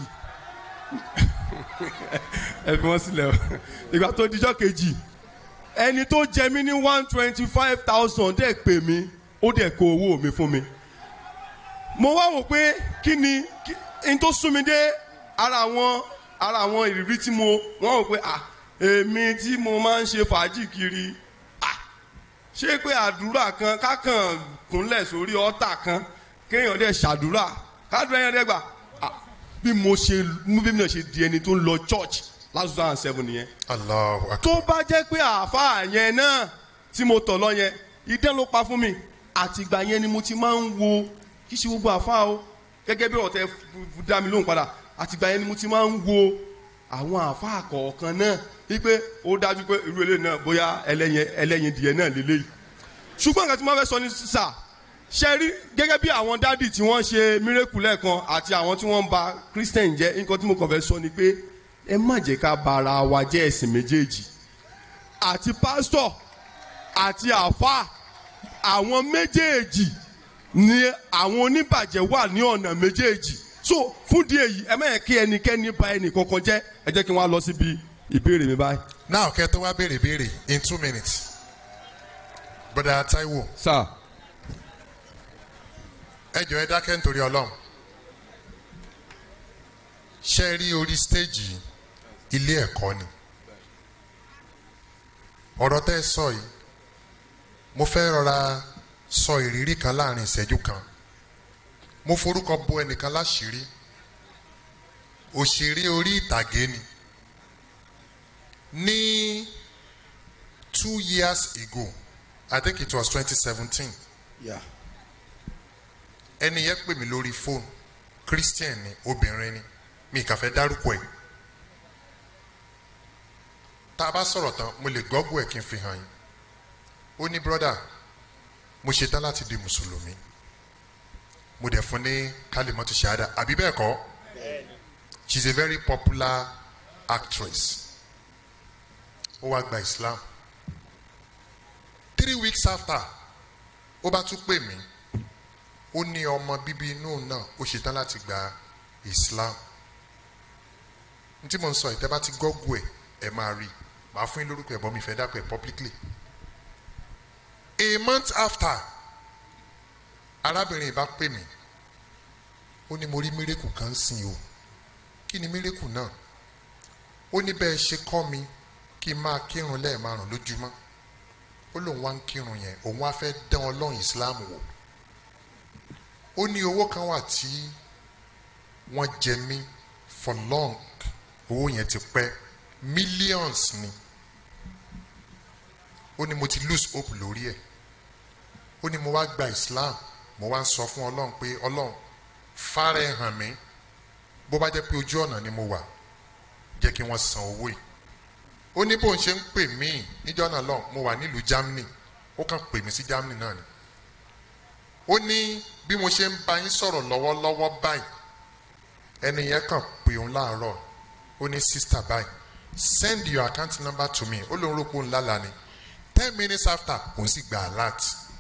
ẹ fi wọ́n sílẹ̀ o nígbà tó di ijọ́ kejì ẹni tó jẹ mí ní 125,000 dẹ̀ pè mí ó dẹ̀ kó owó mi fún mi mo wá wò pé kí ni n tó sún mi dé ara àwọn ìrírí tí mo wọ́n wò pé èmi tí mo máa ń ṣe fàájì kiri ṣé pé àdúrà kan kákan kúnlẹ̀ sórí ọ́tà kan kéèyàn dẹ̀ ṣàdúrà kádùn ẹ̀yàn dẹ̀ gbà bí mo ṣe di ẹni tó ń lọ church last 2007 nìyẹn.
Allahu Akbar.
tó bá jẹ́ pé àáfàá yẹn náà tí mo tọ̀ lọ yẹn idán ló pa fún mi àtìgbà yẹn ni mo ti máa ń wo kí ṣe gbogbo àáfàá o gẹ́gẹ́ bí ọ̀tẹ̀ dá mi lóhùn padà àtìgbà yẹn ni mo ti máa ń wo àwọn àáfàá kọ̀ọ̀kan náà wípé ó dájú pé irú eléyìí náà bóyá ẹlẹ́yin dìé náà lélẹ́yìí ṣùgbọ́n nǹkan tí wọ́n fẹ́ sọ ní sísà ṣe rí gẹ́gẹ́ bí àwọn dádì tí wọ́n ṣe mírèkù lẹ́ẹ̀kan àti àwọn tí wọ́n ń ba Christian jẹ́ nǹkan tí mo kàn fẹ́ sọ ni pé ẹ má jẹ́ ká ba ara wa jẹ́ ẹ̀sìn méjèèjì àti pásítọ̀ àti àfáà àwọn méjèèjì ni àwọn oníbàjẹ́ wà ní ọ̀nà méjèèjì so fún di èyí ẹ má yẹ kí ẹnikẹ́ni ba ẹnì kankan jẹ́ ẹ jẹ́ kí wọ́n á lọ síbi ìbéèrè mi báyìí.
now kẹ́ tó wá béèrè in 2 minutes brother Taiwo.
sir.
ẹ jọ̀ọ́ ẹ dákẹ́ nítorí Ọlọ́run ṣe rí orí stéèjì ilé ẹ̀kọ́ ni ọ̀rọ̀ tẹ́ ẹ sọ yìí mo fẹ́ rọra sọ ìrírí kan láàrin ìṣẹ́jú kan mo forúkọ bo ẹnìkan láṣìírí òṣèré orí ìtàgé ni ní 2 years ago I think it was 2017
yeah.
ẹni yẹn pè mí lórí fóònù Christian ni obìnrin ni mi kàn fẹ́ dárúkọ ẹ̀ tá a bá sọ̀rọ̀ tán mo lè gọ́gùn ẹ̀ kí n fi hàn yín ó ní brọ́dà mo ṣetán láti di mùsùlùmí mo dẹ̀ fún ní kálímọ́tù ṣáádà àbí bẹ́ẹ̀ kọ́ she is a very popular actress ó wá gba Islam 3 weeks after ó bá tún pè mí ó ní ọmọ bíbí inú náà ó ṣetán láti gba Islam n tí mo ń sọ ìtẹ́ bá ti gọ́gù ẹ̀ máa rí màá fún yín lórúkọ ẹ̀bọ́n mi fẹ́ dápẹ́ publicly a month after arábìnrin ìbá pè mí ó ní mo rí mírèkù kan sìn o kí ni mírèkù náà ó ní bẹ́ẹ̀ ṣe kọ́ mi kí n máa kírun lẹ́ẹ̀márùn lójúmọ́ ó lóun wá ń kírun yẹn òun wá fẹ́ dán Ọlọ́run Islam wò ó ní owó kan wà tí wọ́n jẹ mí for long owó yẹn ti pẹ́ millions ni ó ní mo ti lose hope lórí ẹ̀ ó ní mo wá gba Islam mo wá ń sọ fún Ọlọ́run pé Ọlọ́run fárẹ̀ hàn mí bó bá jẹ́ pé ojú ọ̀nà ni mo wà jẹ́ kí wọ́n san owó yìí ó ní bóun ṣe ń pè mí níjọ́ náà lọ́hùn mo wà nílùú Germany ó kàn pè mí sí Germany náà ni ó ní bí mo ṣe ń bá yín sọ̀rọ̀ lọ́wọ́lọ́wọ́ báyìí ẹni yẹn kàn pé òun láàárọ̀ ó ní sister báyìí send your account number to me ó lóun rò pé òun lálàá ni 10 minutes after òun sì gba alert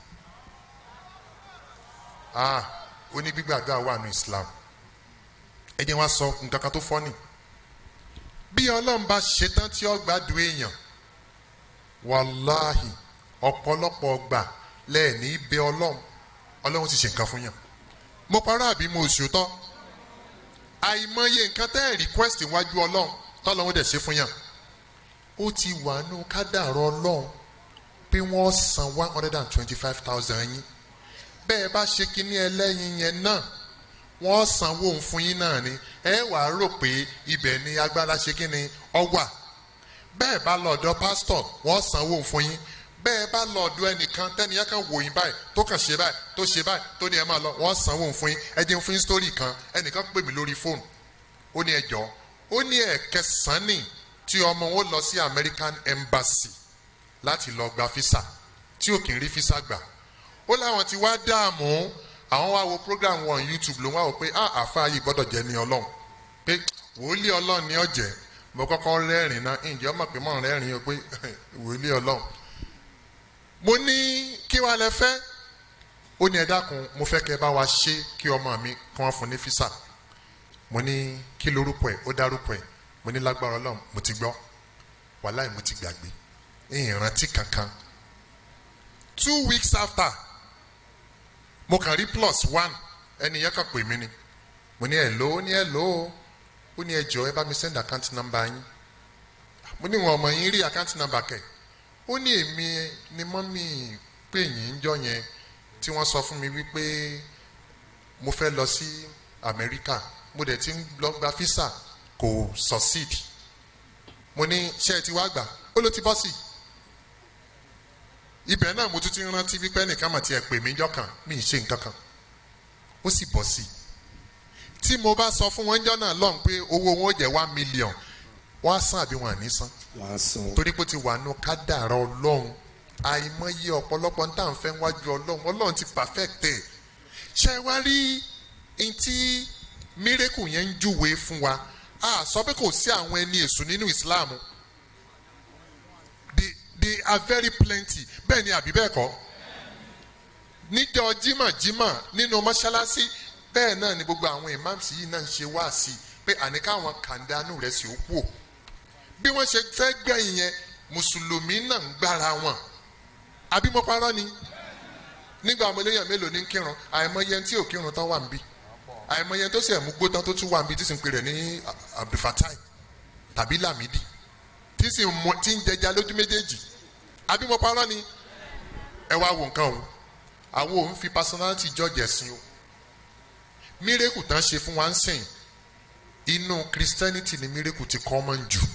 ó ní gbígbàgbà wà ní Islam ẹ jẹ́ wá sọ nǹkan kan tó fọ́nì bí Ọlọ́run bá ṣetán tí ó gbádùn èèyàn wàláhì ọ̀pọ̀lọpọ̀ ọgbà lẹ́ẹ̀ní bẹ Ọlọ́run ti ṣe nǹkan fún yàn mo parọ́ àbí mo ṣòótọ́ àìmọye nǹkan tẹ́ ẹ̀ request wájú Ọlọ́run tọ́lọ́run dẹ̀ ṣe fún yàn ó ti wà nù kádàrọ̀ Ọlọ́run pé wọ́n san 125,000 yín bẹ́ẹ̀ bá ṣe kínní ẹlẹ́yin yẹn náà wọ́n sanwó òun fún yín náà ni ẹ wàá rò pé ibẹ̀ ni agbára ṣe kínní ọwà bẹ́ẹ̀ bá lọ́dọ̀ pásítọ̀ wọ́n sanwó òun fún yín bẹ́ẹ̀ bá lọ́dọ̀ ẹnìkan tẹ́niyàn kan wò yín báyìí tó kàn ṣe báyìí tó ṣe báyìí tó ní ẹ máa lọ wọ́n sanwó òun fún yín ẹ jẹ́ fún yín sítórì kan ẹnìkan pè mí lórí fóònù ó ní ẹjọ́ ó ní ẹ̀kẹsàn-án ní tí ọmọ wọn lọ sí American Embassy láti lọ gba fisa tí ò kì í rí fisa gbà ó láwọn ti wá dààmú àwọn wá wo program wọn YouTube ló wá wò pé àáfàá yìí gbọ́dọ̀ jẹ́ ní Ọlọ́run pé wòlíì Ọlọ́run ni ọ̀jẹ̀ mo kọ́kọ́ rẹ́rìn náà ǹjẹ́ ọmọ pé mọ̀ rẹ́rìn o pé wòlíì Ọlọ́run mo ní kí wàá lẹ fẹ́ ó ní ẹ dákun mo fẹ́ kẹ́ bá wa ṣe kí ọmọ mi kí wọ́n fún ní fisa mo ní kí lorúkọ ẹ̀ ó dárúkọ ẹ̀ mo ní lágbára Ọlọ́run mo ti gbọ́ wàláì mo ti gbàgbé ìrántí kankan 2 weeks after mo kàn rí +1 ẹni yẹn kàn pè mí ni mo ní hello ní hello ó ní ẹ jọ̀ọ́ ẹ bá mi send account number yín mo ní wọn ọmọ yín rí account number kẹ ó ní èmi ni mọ́mì pè yín jọ yẹn tí wọ́n sọ fún mi wípé mo fẹ́ lọ sí Amẹ́ríkà mo dẹ̀ ti ń lọ gba visa kò succeed mo ní ṣé ẹ ti wá gbà ó ló ti bọ́ sí ibẹ̀ náà mo tún ti rántí wípé nìkan mà tiẹ̀ pè mí jọ kan mi ì ṣe nǹkan kan ó sì bọ́ sí tí mo bá sọ fún wọn jọ náà lọ́hùn pé owó wọn ó jẹ́ 1 million wọ́n á san àbí wọn à ní san torí pé ó ti wà nù kádàrá Ọlọ́run àìmọye ọ̀pọ̀lọpọ̀ ní tàn fẹ́ wájú Ọlọ́run ti perfect ẹ̀ ṣe wá rí ntí mírèkù yẹn ń júwe fún wa a sọ pé kò sí àwọn ẹni èṣù nínú Islam they are very plenty bẹ́ẹ̀ ni àbí bẹ́ẹ̀ kọ́ níjọ́ jímọ̀ nínú mọ́ṣáláṣí bẹ́ẹ̀ náà ni gbogbo àwọn imams yìí náà ń ṣe wá sí i pé àní káwọn kàndánù rẹ̀ sì ó kú ò bí wọ́n ṣe fẹ́ gbẹ̀yìn yẹn mùsùlùmí náà ń gbára wọn àbí mo parọ́ ni nígbà àwọn eléyàn mélòó ní kírun àìmọye tí ò kírun tán wà níbí àìmọye tó sì ẹ̀mú gbó tán tó tún wà níbí tí sì ń pè rẹ̀ ní Abdulfatai tàbí Lamidi tí sì ń jẹja lójú méjèèjì àbí mo parọ́ ni ẹ wá wo nǹkan o àwọn òun fi personality judge ẹ̀sìn o mírèkù tán ṣe fún wa ń sìn inú Christianity ni mírèkù ti common jù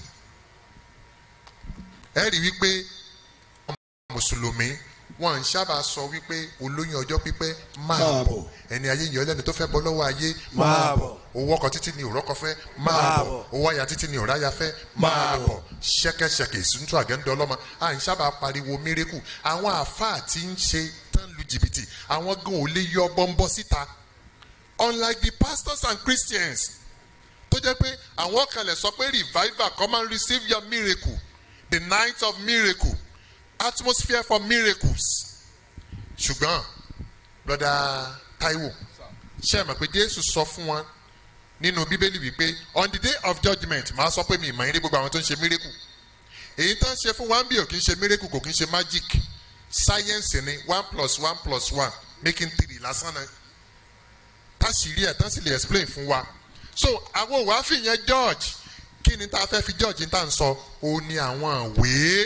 ẹ rí wípé mùsùlùmí wọn ń sábà sọ wípé olóyún ọjọ́ pípẹ́ máa bọ̀ ẹni ayé yọ lẹ́nu tó fẹ́ bọ́ lọ́wọ́ ayé máa bọ̀ owó ọkọ títí ni òrọ́kọ fẹ́ máa bọ̀ owó aya títí ni òráya fẹ́ máa bọ̀ ṣẹ́kẹ́ṣẹkẹ̀ ìsúntú àgẹ́ńdọ́ ọlọ́mọ à ń sábà pariwo mírèkù àwọn àáfàá tí ń ṣe tán lu jìbìtì àwọn gan ò lè yọ bọ́ńbọ́ síta unlike the pastors and Christians tó jẹ́ pé àwọn kan lè sọ pé revival come and receive your miracle the night of miracle atmosphere for miracles ṣùgbọ́n brother Taiwo ṣe é mọ̀ pé Jésù sọ fún wọn nínú Bíbélì wípé on the day of judgment màá sọ pé mi ìmọ̀ ìrí gbogbo àwọn tó ń ṣe miracle èyí tó ń ṣe fún wọn bí ò kì í ṣe miracle kò kì í ṣe magic science ni 1+1+1 making 3 lásán náà táṣìírí ẹ̀ tán sì lè explain fún wa so àwọn òwò àfihàn George kí ni tá a fẹ́ fi George tá à ń sọ ó ní àwọn ìwé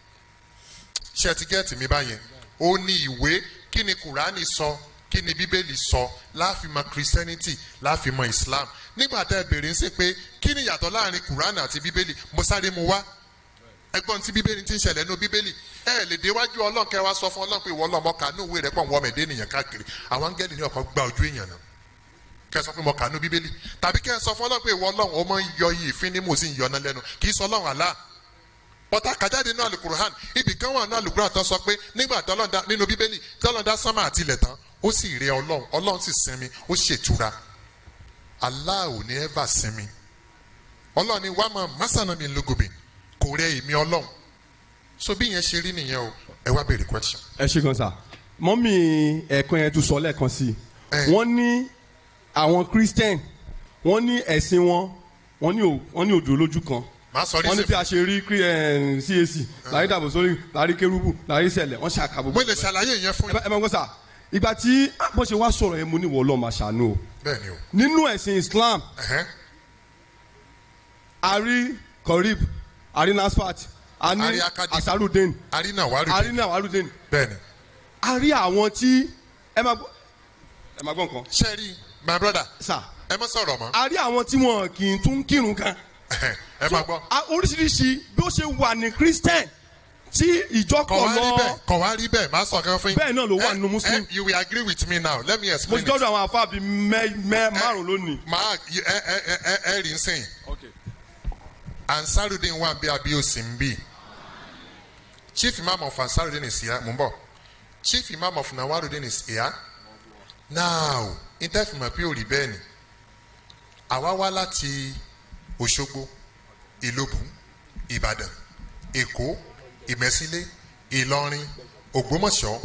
ṣe ti gẹ́ẹ̀tì mi báyẹn ó ní ìwé kí ni Kùránì sọ kí ni Bíbélì sọ láàfin mọ Christianity láàfin mọ Islam nígbà tá ẹ bèrè ń sè pé kí ni ìyàtọ̀ láàrin Kùránì àti Bíbélì mo sáré mu wá ẹgbọ́n tí Bíbélì ti ń ṣẹlẹ̀ nínú Bíbélì ẹ lè déwájú Ọlọ́run kẹ́ wá sọ fún Ọlọ́run pé ìwọ Ọlọ́run mọ kàánú ìwé rẹ̀ pọ̀ wọ́n mẹ̀dé nìyẹn káàkiri àwọn áńgẹ́lì ní ọkọ̀ gba ojú èèyàn náà kẹ́ sọ pé mo kàánú Bíbélì tàbí kẹ́ sọ fún Ọlọ́run pé ìwọ Ọlọ́run ó máa ń yọ iye ìfín ní mò sí ń yọ náà lẹ́nu kì í sọ Ọlọ́run àlá bọ́tà kájáde nínú Al-Qur'an ibì kan wà nínú Al-Qur'an tó sọ pé nígbà tọ́lọ́dá nínú Bíbélì tọ́lọ́dá sánmà àti ilẹ̀ tán ó sì rẹ Ọlọ́run sì sinmi ó ṣètura Allah ò ní ẹ́fà sinmi Ọlọ́run ni wàá máa másánà mi lógobè kò rẹ èmi Ọlọ́run so bí yẹn ṣe rí nìyẹn o ẹ wá béèrè question.
ẹ ṣe gan sa mọ́mì ẹ̀kan yẹn tún sọ lẹ́ẹ̀kan sí i wọ́n ní àwọn Christian wọ́n ní ẹ̀sìn wọ́n ní òdò lójú kan wọ́n ní bí a ṣe rí CAC láyé dàbòsórí láyé kérúbù láyé sẹ̀lẹ̀ wọ́n ṣe àkàbọ̀.
mo lè ṣàlàyé yẹn fún yín.
ẹ máa ń gbọ́ sà ìgbà tí bó ṣe wá sọ̀rọ̀ yẹn mo ní wọ́ọ́ lọ́ọ́ máa ṣàánú o.
bẹ́ẹ̀ni o.
nínú ẹ̀sìn Islam a rí Korib a rí Nasfat a ní Asarudeen
a rí Nawarudeen bẹ́ẹ̀ni.
a rí àwọn tí ẹ máa gbọ́ nǹkan.
sẹ́ẹ̀rì my brother.
sà
ẹ má sọ̀rọ̀ mọ́.
a rí àwọn tí wọn kì í tún kírun kan.
ẹ máa gbọ́.
oríṣiríṣi bí ó ṣe wà ní Christian tí ìjọ kọ̀ lọ.
kọ̀ wá rí bẹ́ẹ̀ máa sọ kan fún yín.
bẹ́ẹ̀ náà ló wà nínú Muslim.
you will agree with me now let me explain it.
mo ti dọ́dọ̀ àwọn àfáà bíi márùn lónìí.
máa ẹ rí nsìn. Ansarudeen wà bí abí òsì ń bì. Chief Imam of Ansarudeen is here mo ń bọ̀. Chief Imam of Nawarudeen is here. Now interfere pé ò rí bẹ́ẹ̀ ni àwa wá láti Òṣogbo Ìlóbù Ìbàdàn Èkó Ìmẹ̀sílẹ̀ Ìlọrin Ògbómọ̀ṣọ́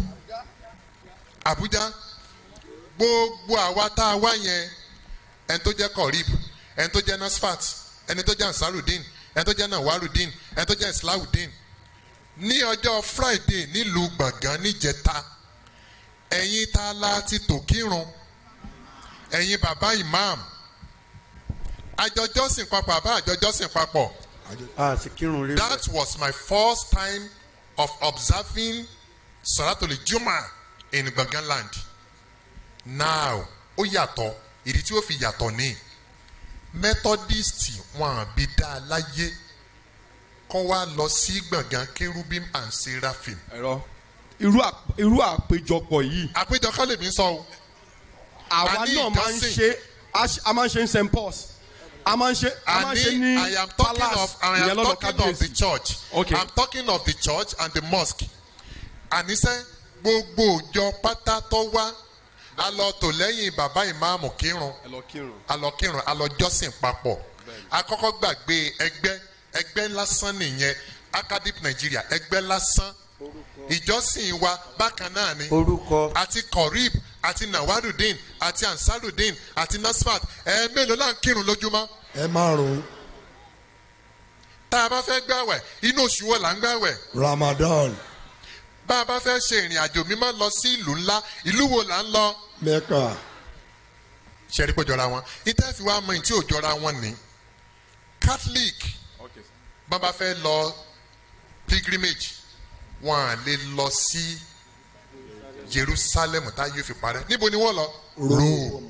Àbújá gbogbo àwa tá a wá yẹn ẹni tó jẹ́ Korib ẹni tó jẹ́ Nasfat, ẹni tó jẹ́ Ansarudeen, ẹni tó jẹ́ Nawarudeen, ẹni tó jẹ́ Islahudeen. Ní ọjọ́ Friday nílùú Gbọ̀ngàn níjẹta, ẹ̀yin tá la ti tò kírun, ẹ̀yin bàbá imam, àjọjọ́sìn papọ̀ àbá àjọjọ́sìn papọ̀. That was my first time of observing Salatul Juma in Gbọ̀ngàn land. Now, ó yàtọ̀, ìdí tí ó fi yàtọ̀ ní Methodist wọn àbí dá láyé kọ́ wa lọ sí Gbọ̀ngàn Cherubim and Seraphim.
Irú àpéjọpọ̀ yìí.
Àpéjọpọ̀ lèmi sọ o.
Àwa náà máa ń ṣe, a máa ń ṣe ní St. Paul's. A máa ń ṣe ní Palace.
I am talking of the church.
Okay.
I'm talking of the church and the mosque. Àníṣe gbogbo òjò pátá tó wá. A lọ tò lẹ́yìn bàbá ìmáàmù kírun. A lọ kírun, a lọ jọ́sìn papọ̀. A kọ́kọ́ gbàgbé ẹgbẹ́ lásán nìyẹn. Academic Nigeria ẹgbẹ́ lásán. Ìjọsìn wa bákan náà ni. Àti Korib àti Nawarudeen àti Ansarudeen àti Nasfat mélòó là ń kírun lójúmọ́.
ẹ márùn.
Tá a bá fẹ́ gbàwẹ̀ inú oṣù wo là ń gbàwẹ̀.
Ramadan.
Bá a bá fẹ́ ṣe ìrìn àjò mímọ́ lọ sí ìlú ńlá ìlú wo là ń lọ.
Mẹ́kà.
Ṣé rí pé jọra wọn? Ìtẹ́ fi wá mọ ìtí ò jọra wọn ní. Catholic bá bá fẹ́ lọ pilgrimage wọn à lè lọ sí Jerusalem tá yóò fi parẹ́. Níbo ni wọ́n lọ? Rome.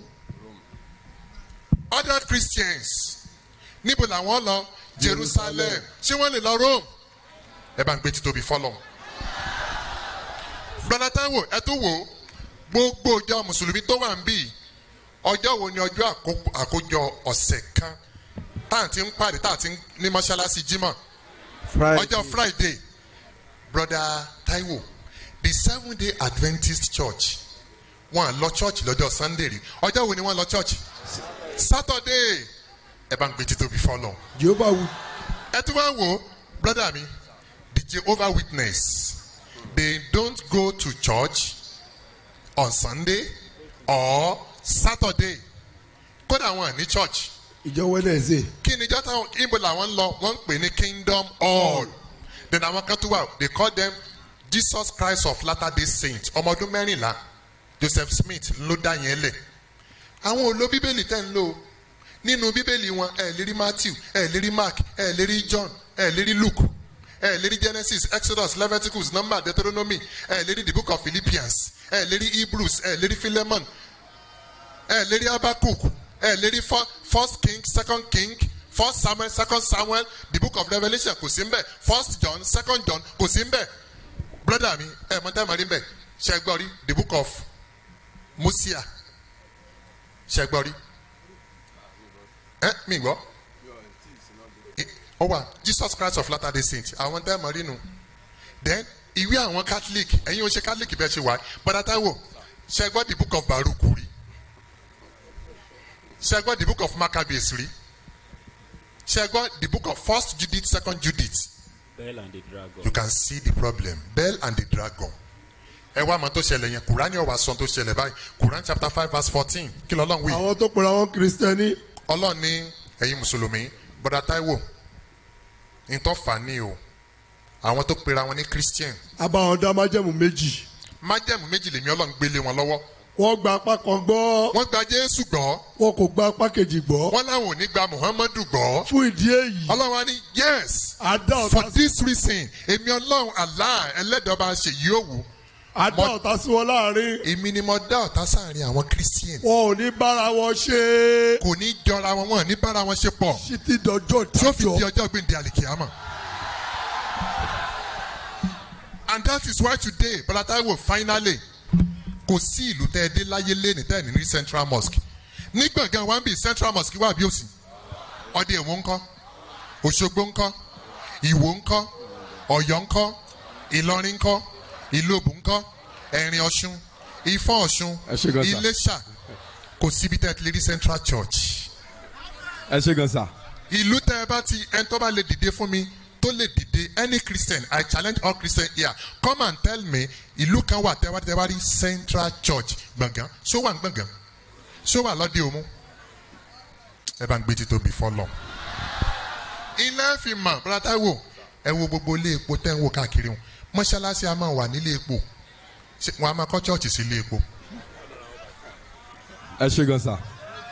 Other Christians níbo làwọn lọ? Jerusalem. Ṣé wọ́n lè lọ Rome? Ẹ bá ń gbé títóbi fọ́lọ́run. Brother Taiwo ẹ tún wò gbogbo ọjọ́ mùsùlùmí tó wà ń bì ọjọ́ wo ni ọjọ́ àkójọ ọ̀sẹ̀ kan tá à ti ń pàdé tá à ti ń ní mọ́ṣáláṣí Jímọ̀ ọjọ́ Friday. Brother Taiwo the Seventh-day Adventist Church wọ́n lọ church lọ́jọ́ Sunday rí ọjọ́ wo ni wọ́n lọ church? Saturday. Ẹ bá ń gbé títóbi fọ́lọ́run.
Jehovah wò.
Ẹ tún wá wò brother mi the Jehovah Witness. They don't go to church on Sunday or Saturday. Kódà wọn ní church.
Ìjọ Wednesday.
Kí ni ìjọ táwọn ibo làwọn lọ wọ́n ń pè ní Kingdom Hall. Then àwọn kan tó wà they call them Jesus Christ of Latter-day Saints. Ọmọ ọdún 14 Joseph Smith ló dá yẹn lẹ̀. Àwọn olóò bíbélì tẹ́ ń lò nínú bíbélì wọn ẹ̀ lérí Matthew ẹ̀ lérí Mark ẹ̀ lérí John ẹ̀ lérí Luke. Lérí Genesis, Exodus, Leviticus, Number, Deuteronomy, lérí the book of Philippians, lérí Hebrews, lérí Philemon, lérí Habakkuk, lérí First King, Second King, First Samuel, Second Samuel, the book of Revelation kò sí ń bẹ̀, First John, Second John kò sí ń bẹ̀. Brother mi, mọ̀tẹ́ mọ̀rí ń bẹ̀, ṣe gbọ́ rí the book of Mosiah, ṣe gbọ́ rí. Mi gbọ́. Jesus Christ of Latter-day Saints àwọn tẹ́ mọ̀ rí nu. Then ìwé àwọn Catholic ẹ̀yin ò ṣe Catholic bẹ́ẹ̀ ṣe wá Brother Taiwo ṣe gbọ́ the book of Baruch rí ṣe gbọ́ the book of Maccabees rí ṣe gbọ́ the book of First Judith, Second Judith.
Bell and the Dragon.
You can see the problem. Bell and the Dragon. Ẹ wá mọ tó ṣẹlẹ̀ yẹn Kùránì ọ̀wà sọ tó ṣẹlẹ̀ báyìí Quran chapter 5 verse 14 kí lọ́lọ́run wí.
Àwọn tó pera wọn Kristẹni.
Ọlọ́run ní ẹ̀yin Mùsùlùmí Brother Taiwo ntọ́fà ni o àwọn tó pera wọn ní Christian.
Abáwọn dá májẹ̀mú méjì.
Májẹ̀mú méjì lèmi Ọlọ́run gbélé wọn lọ́wọ́.
Wọ́n gba apá kan gbọ́.
Wọ́n gba Jésù gbọ́.
Wọn kò gba apá kejì gbọ́.
Wọ́n láwọn ò ní gba Muhammadu gbọ́.
Fún ìdí èyí.
Ọlọ́run wa ní yes. For this reason èmi Ọlọ́run Allah ẹlẹ́dọ̀ọ́ba ṣe yìí ó wù.
Adá ọ̀tá sí wọn láàrin.
Èmi ni mo dá ọ̀tá sáàrin àwọn Christian.
Wọn ò ní bára wọn ṣe.
Kò ní jọra wọn, wọn ò ní bára wọn ṣe pọ̀.
Ṣítí dọjọ́ ìdájọ́.
Tí ó fi di ọjọ́ gbèǹde àlìkìyámà. And that is why today Brother Taiwo finally kò sí ìlú tẹ́ ẹ dé láyé lé ní tẹ́ ẹ ní Central Mosque. Ní gbọ̀ngàn wa ń bí Central Mosque wà bí òsì. Ọdẹ Èwo ńkọ́? Òṣogbo ńkọ́? Ìwó ńkọ́? Ọ̀yọ́ ńkọ́? Ìlọrin ńkọ́? Ìlóbù ńkọ́? Ẹ̀rìn Ọ̀ṣun? Ifọ̀n Ọ̀ṣun? Iléṣà? Kò síbi tẹ́ ẹ ti lè rí Central Church.
Ẹ ṣé gan sà.
Ìlú tẹ́ ẹ bá ti ẹni tó bá lè dìde fún mi tó lè dìde any Christian I challenge all Christians here come and tell me ìlú kan wà tẹ́wá rí Central Church gbọ̀ngàn ṣó wà gbọ̀ngàn ṣó wà lọ́dẹ òmu ẹ bá ń gbé títóbi fọlọ́. iná fi mọ̀ brother wo ẹ wo gbogbo ilé epo tẹ́ ń wò káàkiri wọn mọ́ṣáláṣí a máa wà nílé epo wọn a máa kọ́ chọ́ọ̀chì sí ilé epo.
ẹ ṣe gan sa.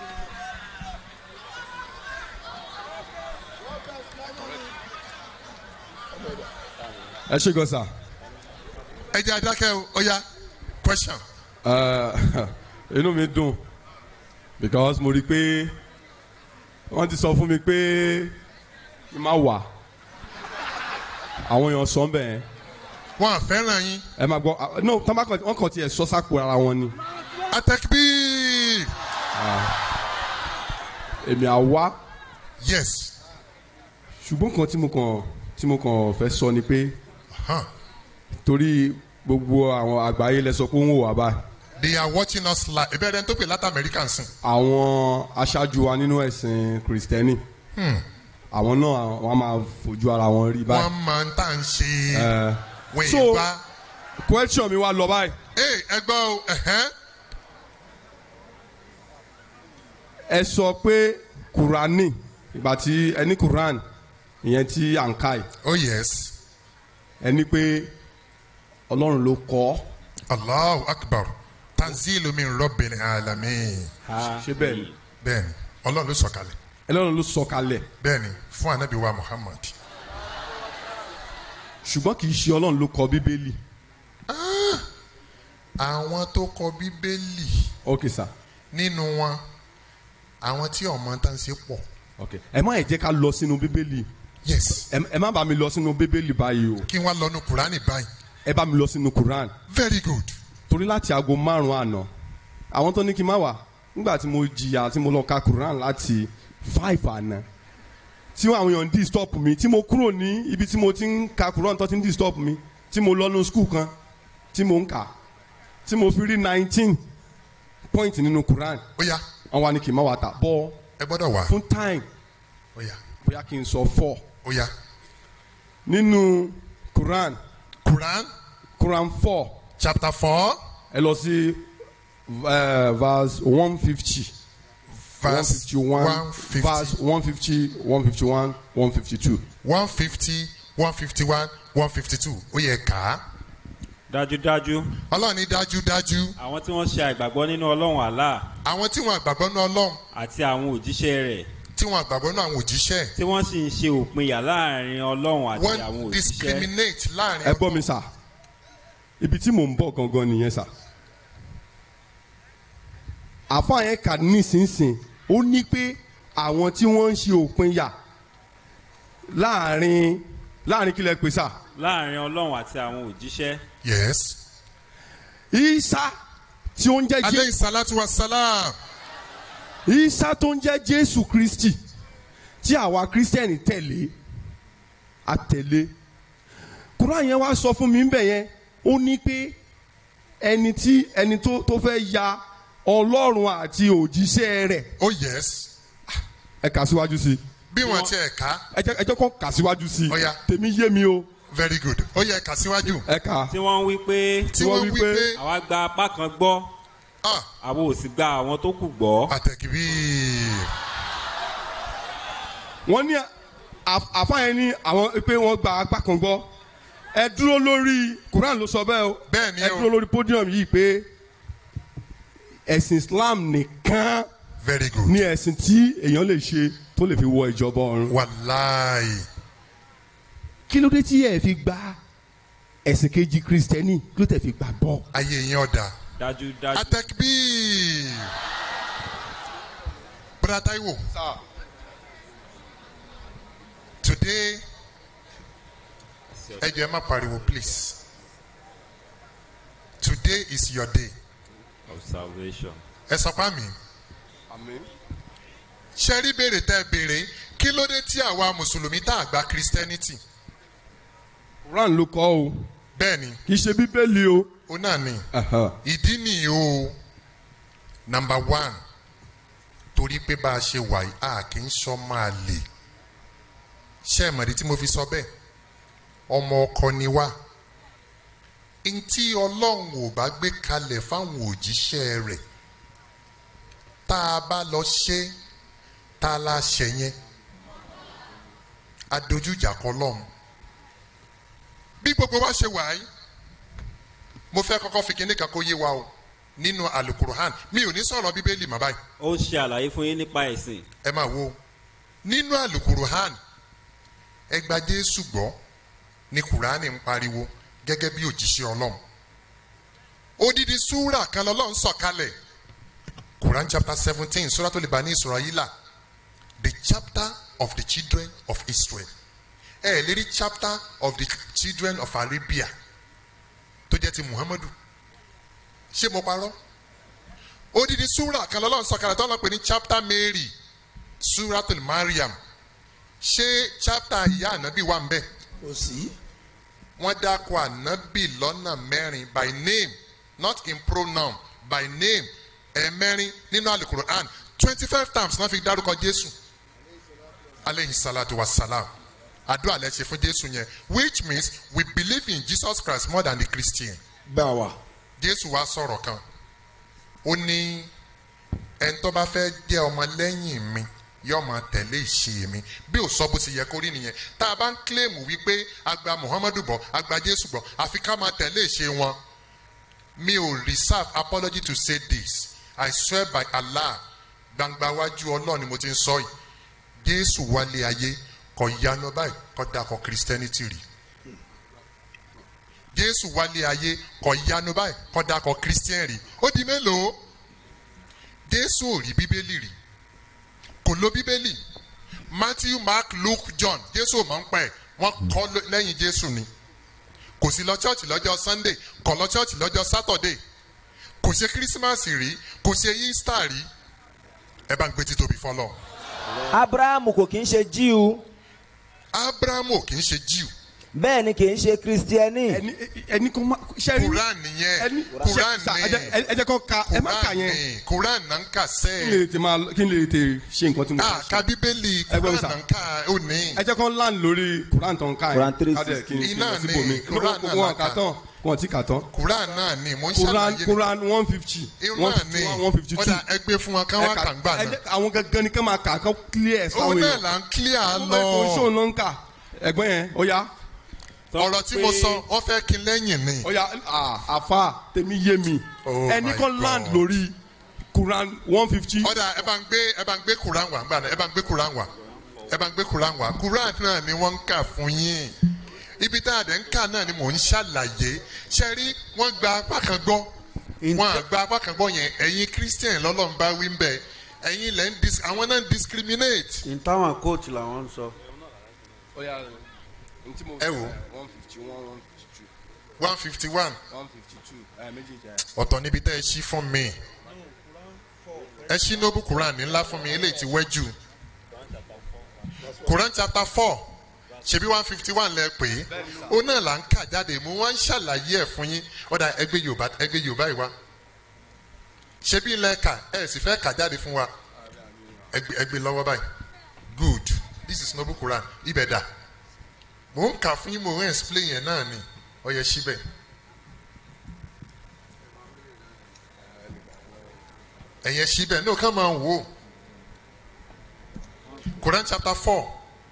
ẹ ṣe gan sa.
ẹ jẹ́ adákẹ́ o ó yá question.
inú mi dùn because mo rí i pé wọ́n ti sọ fún mi pé kí n má wà àwọn èèyàn sọ bẹ́ẹ̀.
wọn à fẹ́ràn yín.
ẹ máa gbọ́ no wọ́n kàn tiẹ̀ sọ sápò ara wọn ni.
atakbir.
èmi à wá.
yes.
ṣùgbọ́n kan tí mo kàn fẹ́ sọ ni pé torí gbogbo àwọn àgbáyé lẹ sọ pé wọ́n wà báyìí.
they are watching us live. ìbẹ̀rẹ̀ ẹni tó pè láti America sìn.
àwọn aṣáájú wa nínú ẹ̀sìn kìrìsìtẹ́nì àwọn náà wọ́n máa fojú ara wọn rí báyìí.
wọ́n máa ń tà ń ṣe wọ́n
so
ìgbà.
question mi wá lọ báyìí.
ẹ gbọ́ o.
ẹ sọ pé kùránì ìgbà tí ẹni kùránì ìyẹn tí à ń ká yìí.
oh yes.
ẹni pé ọlọ́run ló kọ.
Allahu Akbar tanzilu min rabbil alamin.
ṣé bẹ́ẹ̀ ni.
bẹ́ẹ̀ ni ọlọ́run ló sọ̀kalẹ̀.
ọlọ́run ló sọ̀kalẹ̀.
bẹ́ẹ̀ ni fún anabi wa Muhammad.
ṣùgbọ́n kì í ṣe ọlọ́run ló kọ bíbélì.
àwọn tó kọ bíbélì.
ok sir.
nínú wọn àwọn tí ọmọ tán ṣe pọ̀.
ok ẹ má ẹ jẹ́ ká lọ sínú bíbélì.
yes.
ẹ má bá mi lọ sínú bíbélì báyìí o.
kí wọ́n lọ nu kùránì báyìí.
ẹ bá mi lọ sínú kùránì.
very good.
torí láti aago 5 àná àwọn tó ní kí n má wà nígbà tí mo jìyà tí mo lọ ka kùránì láti 5 àná tí àwọn èèyàn ń disturb mi tí mo kúrò ní ibi tí mo ti ń ka kùránì tó ti ń disturb mi tí mo lọ ní skul kan tí mo ń kà tí mo fi rí 19 point nínú kùránì.
ó yá.
wọ́n wá ní kí n má wà tà bọ́.
ẹ gbọ́dọ̀ wà.
fún time.
ó yá.
bóyá kí n sọ 4.
ó yá.
nínú Quran. Quran 4.
chapter 4.
ẹ lọ sí verse 150.
verse
151. verse 150 151 152.
150 151 152 ó yẹ ká.
dájúdájú.
ọlọ́run ní dájúdájú.
àwọn tí wọ́n ṣe àìgbàgbọ́ nínú ọlọ́run Allah.
àwọn tí wọ́n àgbàgbọ́ nínú ọlọ́run.
àti àwọn òjíṣẹ́ rẹ̀.
tí wọ́n àgbàgbọ́ nínú àwọn òjíṣẹ́.
tí wọ́n sì ń ṣe òpinya láàrin ọlọ́run àti àwọn òjíṣẹ́.
wọ́n discriminate láàrin.
ẹ gbọ́ mi sà ibi tí mò ń bọ̀ gangan nìyẹn sà. àfa yẹn kà nísinsìn ó ní pé àwọn tí wọ́n ń ṣe òpinya láàrin kílẹ̀ pé sà.
láàrin ọlọ́run àti àwọn òjíṣẹ́.
yes.
Isa tí ó ń jẹ́ Jésù.
aleyhi salatu wa salam.
Isa tó ń jẹ́ Jésù Kristi tí àwa Kírísítẹ́nì tẹ̀lé àtẹ̀lé. Kùránì yẹn wá sọ fún mi bẹ́ẹ̀ yẹn ó ní pé ẹni tó fẹ́ ya Ọlọ́run àti òjíṣẹ́ rẹ̀.
oh yes.
ẹ kà síwájú sí i.
bí wọ́n ti ẹ̀ ká.
ẹ jẹ́ kó kà síwájú sí i.
ó yá.
tèmi yé mi o.
very good. ó yẹ ká síwájú.
ẹ kà.
tí wọ́n wí pé. àwa gba apá kan gbọ́. àwọn ò sì gba àwọn tó kù gbọ́.
àtẹ̀kìbí.
wọ́n ní àfáàyàn ní àwọn pé wọ́n gba apá kan gbọ́. ẹ dúró lórí Quran ló sọ bẹ́ẹ̀ o.
bẹ́ẹ̀ ni o.
ẹ dúró lórí podium yìí pé ẹ̀sìn Islam nìkan.
very good.
ní ẹ̀sìn tí èèyàn lè ṣe tó lè fi wọ ìjọba ọ̀run.
wàláì.
kí ló dé tí ẹ fi gba ẹ̀sìn kejì Kristẹni kí ló tẹ̀ fi gbà bọ́.
ayé yín ọ̀dà.
dájúdájú.
atakbir. Brother Taiwo. today ẹ jọ̀ọ́ ẹ má pariwo please. today is your day.
of salvation.
ẹ sọ pa mi. ṣe rí béèrè tẹ́ béèrè kí ló dé tí àwa mùsùlùmí tá a gba Christianity.
Quran ló kọ́ o.
bẹ́ẹ̀ni.
kì í ṣe bíbélì o.
ó náà ni. ìdí nìyí o. number 1 torí pé bá a ṣe wà yìí a kì í sọ máa lè. ṣé ẹ mọ̀rí tí mo fi sọ bẹ́ẹ̀ ọmọ ọkọ ni wá. ntí Ọlọ́run ò bá gbé kalẹ̀ fáwọn òjíṣẹ́ rẹ̀ tá a bá lọ ṣe tá a la ṣẹ yẹn adójújà kọ lọ́hùn bí gbogbo wa ṣe wà yìí mo fẹ́ kọ́kọ́ fi kíní kan kó yé wa o nínú alukuruhan mi ò ní sọ̀rọ̀ bíbélì mọ́ báyìí.
ó ń ṣe àlàyé fún yín nípa ẹ̀sìn.
ẹ máa wo nínú alukuruhan ẹgbà Jésù gbọ́ ni kùránì ń pariwo gẹ́gẹ́ bí òjíṣẹ́ Ọlọ́run odidi súrà kan lọ́lọ́run sọ̀kalẹ̀ Quran chapter 17 Suratul Bani Israila the chapter of the children of Israel lérí chapter of the children of Arabia tó jẹ́ ti Muhammadu ṣé mo parọ́ odidi súrà kan lọ́lọ́run sọ̀kalẹ̀ tó lọ́ pè ní chapter Mary Suratul Mariam ṣé chapter ìyá ànábì wà ń bẹ̀?
kò sí.
wọ́n dákọ̀ ànábì lọ́nà mẹ́rin by name not in pronoun by name ẹ̀mẹ́rin nínú alukuruhan 25 times náà fi dárúkọ Jésù aleyhi salatu wa salam àdúrà lẹ ṣe fún Jésù yẹn which means we believe in Jesus Christ more than the Christian.
bẹ́ẹ̀ wà.
Jésù wá sọ̀rọ̀ kan ó ní ẹni tó bá fẹ́ jẹ́ ọmọ lẹ́yìn mi yóò máa tẹ̀lé ìṣe mi bí ò sọ bó ti yẹ kó rí nìyẹn tá a bá ń kílèmù wípé agba Muhammadu bọ̀ agba Jésù bọ̀ àfi ká máa tẹ̀lé ìṣe wọn mi ò reserve apology to say this I swear by Allah gbangba wájú Ọlọ́run ni mo ti ń sọ yìí Jésù wálé ayé kò yanu báyìí kò dákọ̀ Christianity rí Jésù wálé ayé kò yanu báyìí kò dákọ̀ Christian rí ó di mélòó Jésù ò rí Bíbélì rí kò lo Bíbélì Matthew Mark Luke John Jésù ò mọ̀ ń pẹ́ wọ́n kọ́ lẹ́yìn Jésù ni kò sí lọ church lọ́jọ́ Sunday kò lọ church lọ́jọ́ Saturday kò ṣe Christmas rí kò ṣe Easter rí ẹ bá ń gbé títóbi fọlọ́.
Abrahamu kò kí ń ṣe Jíù.
Abrahamu kì í ṣe Jíù.
bẹ́ẹ̀ ni kì í ṣe Kristiẹni.
ẹni kò má ṣe rí.
Quran nìyẹn Quran ni
ẹ jẹ́ kó ka ẹ má kà yẹn.
Quran náà ń kà sẹ́ẹ̀.
kí ni lè tè ṣe nǹkan tí mo fẹ́ sọ.
ka Bíbélì Quran náà ń kà ó ní.
ẹ jẹ́ kó land lórí Quran tó ń ká yẹn.
Quran 360.
iná ni Quran náà
wọn kà tán wọn ti kà tán.
Quran náà ni mo ń ṣàlàyé.
Quran 150.
irun náà ni
152.
ọ̀dà ẹgbẹ́ fún wọn kán wá kà ń gbà náà.
àwọn gangan ni kán máa kà kán clear sáwọn
òun náà là ń clear lọ.
ó ṣòun ló ń kà ẹ̀gbọ́n yẹn ó yá.
ọ̀rọ̀ tí mo sọ wọ́n fẹ́ kí n lẹ́yìn ni.
ó yá àfa tèmi yé mi ẹni kan land lórí Quran 150.
ọ̀dà ẹ bá ń gbé Quran wá gbà náà ẹ bá ń gbé Quran wá ẹ bá ń gbé Quran wá Quran náà ni wọ́n ń kà fún yín ibi tá a dẹ̀ ń kà náà ni mò ń ṣàlàyé ṣe rí wọ́n gba apá kan gbọ́ wọ́n á gba apá kan gbọ́ yẹn ẹ̀yin Christian lọ́lọ́run bá wí ń bẹ̀ ẹ̀yin lẹ́ ń àwọn náà ń discriminate.
ìtàwọn coach làwọn ń sọ.
ẹ wo 151 ọ̀tọ̀ níbi tẹ́ ẹ ṣí fún mi ẹ ṣí noble Quran ńlá fún mi eléyìí ti wẹ́jù Quran chapter 4 ṣebí 151 lẹ pé ó náà là ń kà jáde mo wá ń ṣàlàyé ẹ̀ fún yín ọ̀dà ẹgbẹ́ Yorùbá yìí wá ṣebí ńlẹ̀ kà ẹ̀ sì fẹ́ kà jáde fún wa ẹgbẹ́ lọ́wọ́ báyìí good this is noble Quran ibẹ̀ dà mo ń kà fún yín mo ń explain yẹn náà ni ọyẹ síbẹ̀. ẹ̀yẹ síbẹ̀ ní o ká máa wò Quran chapter 4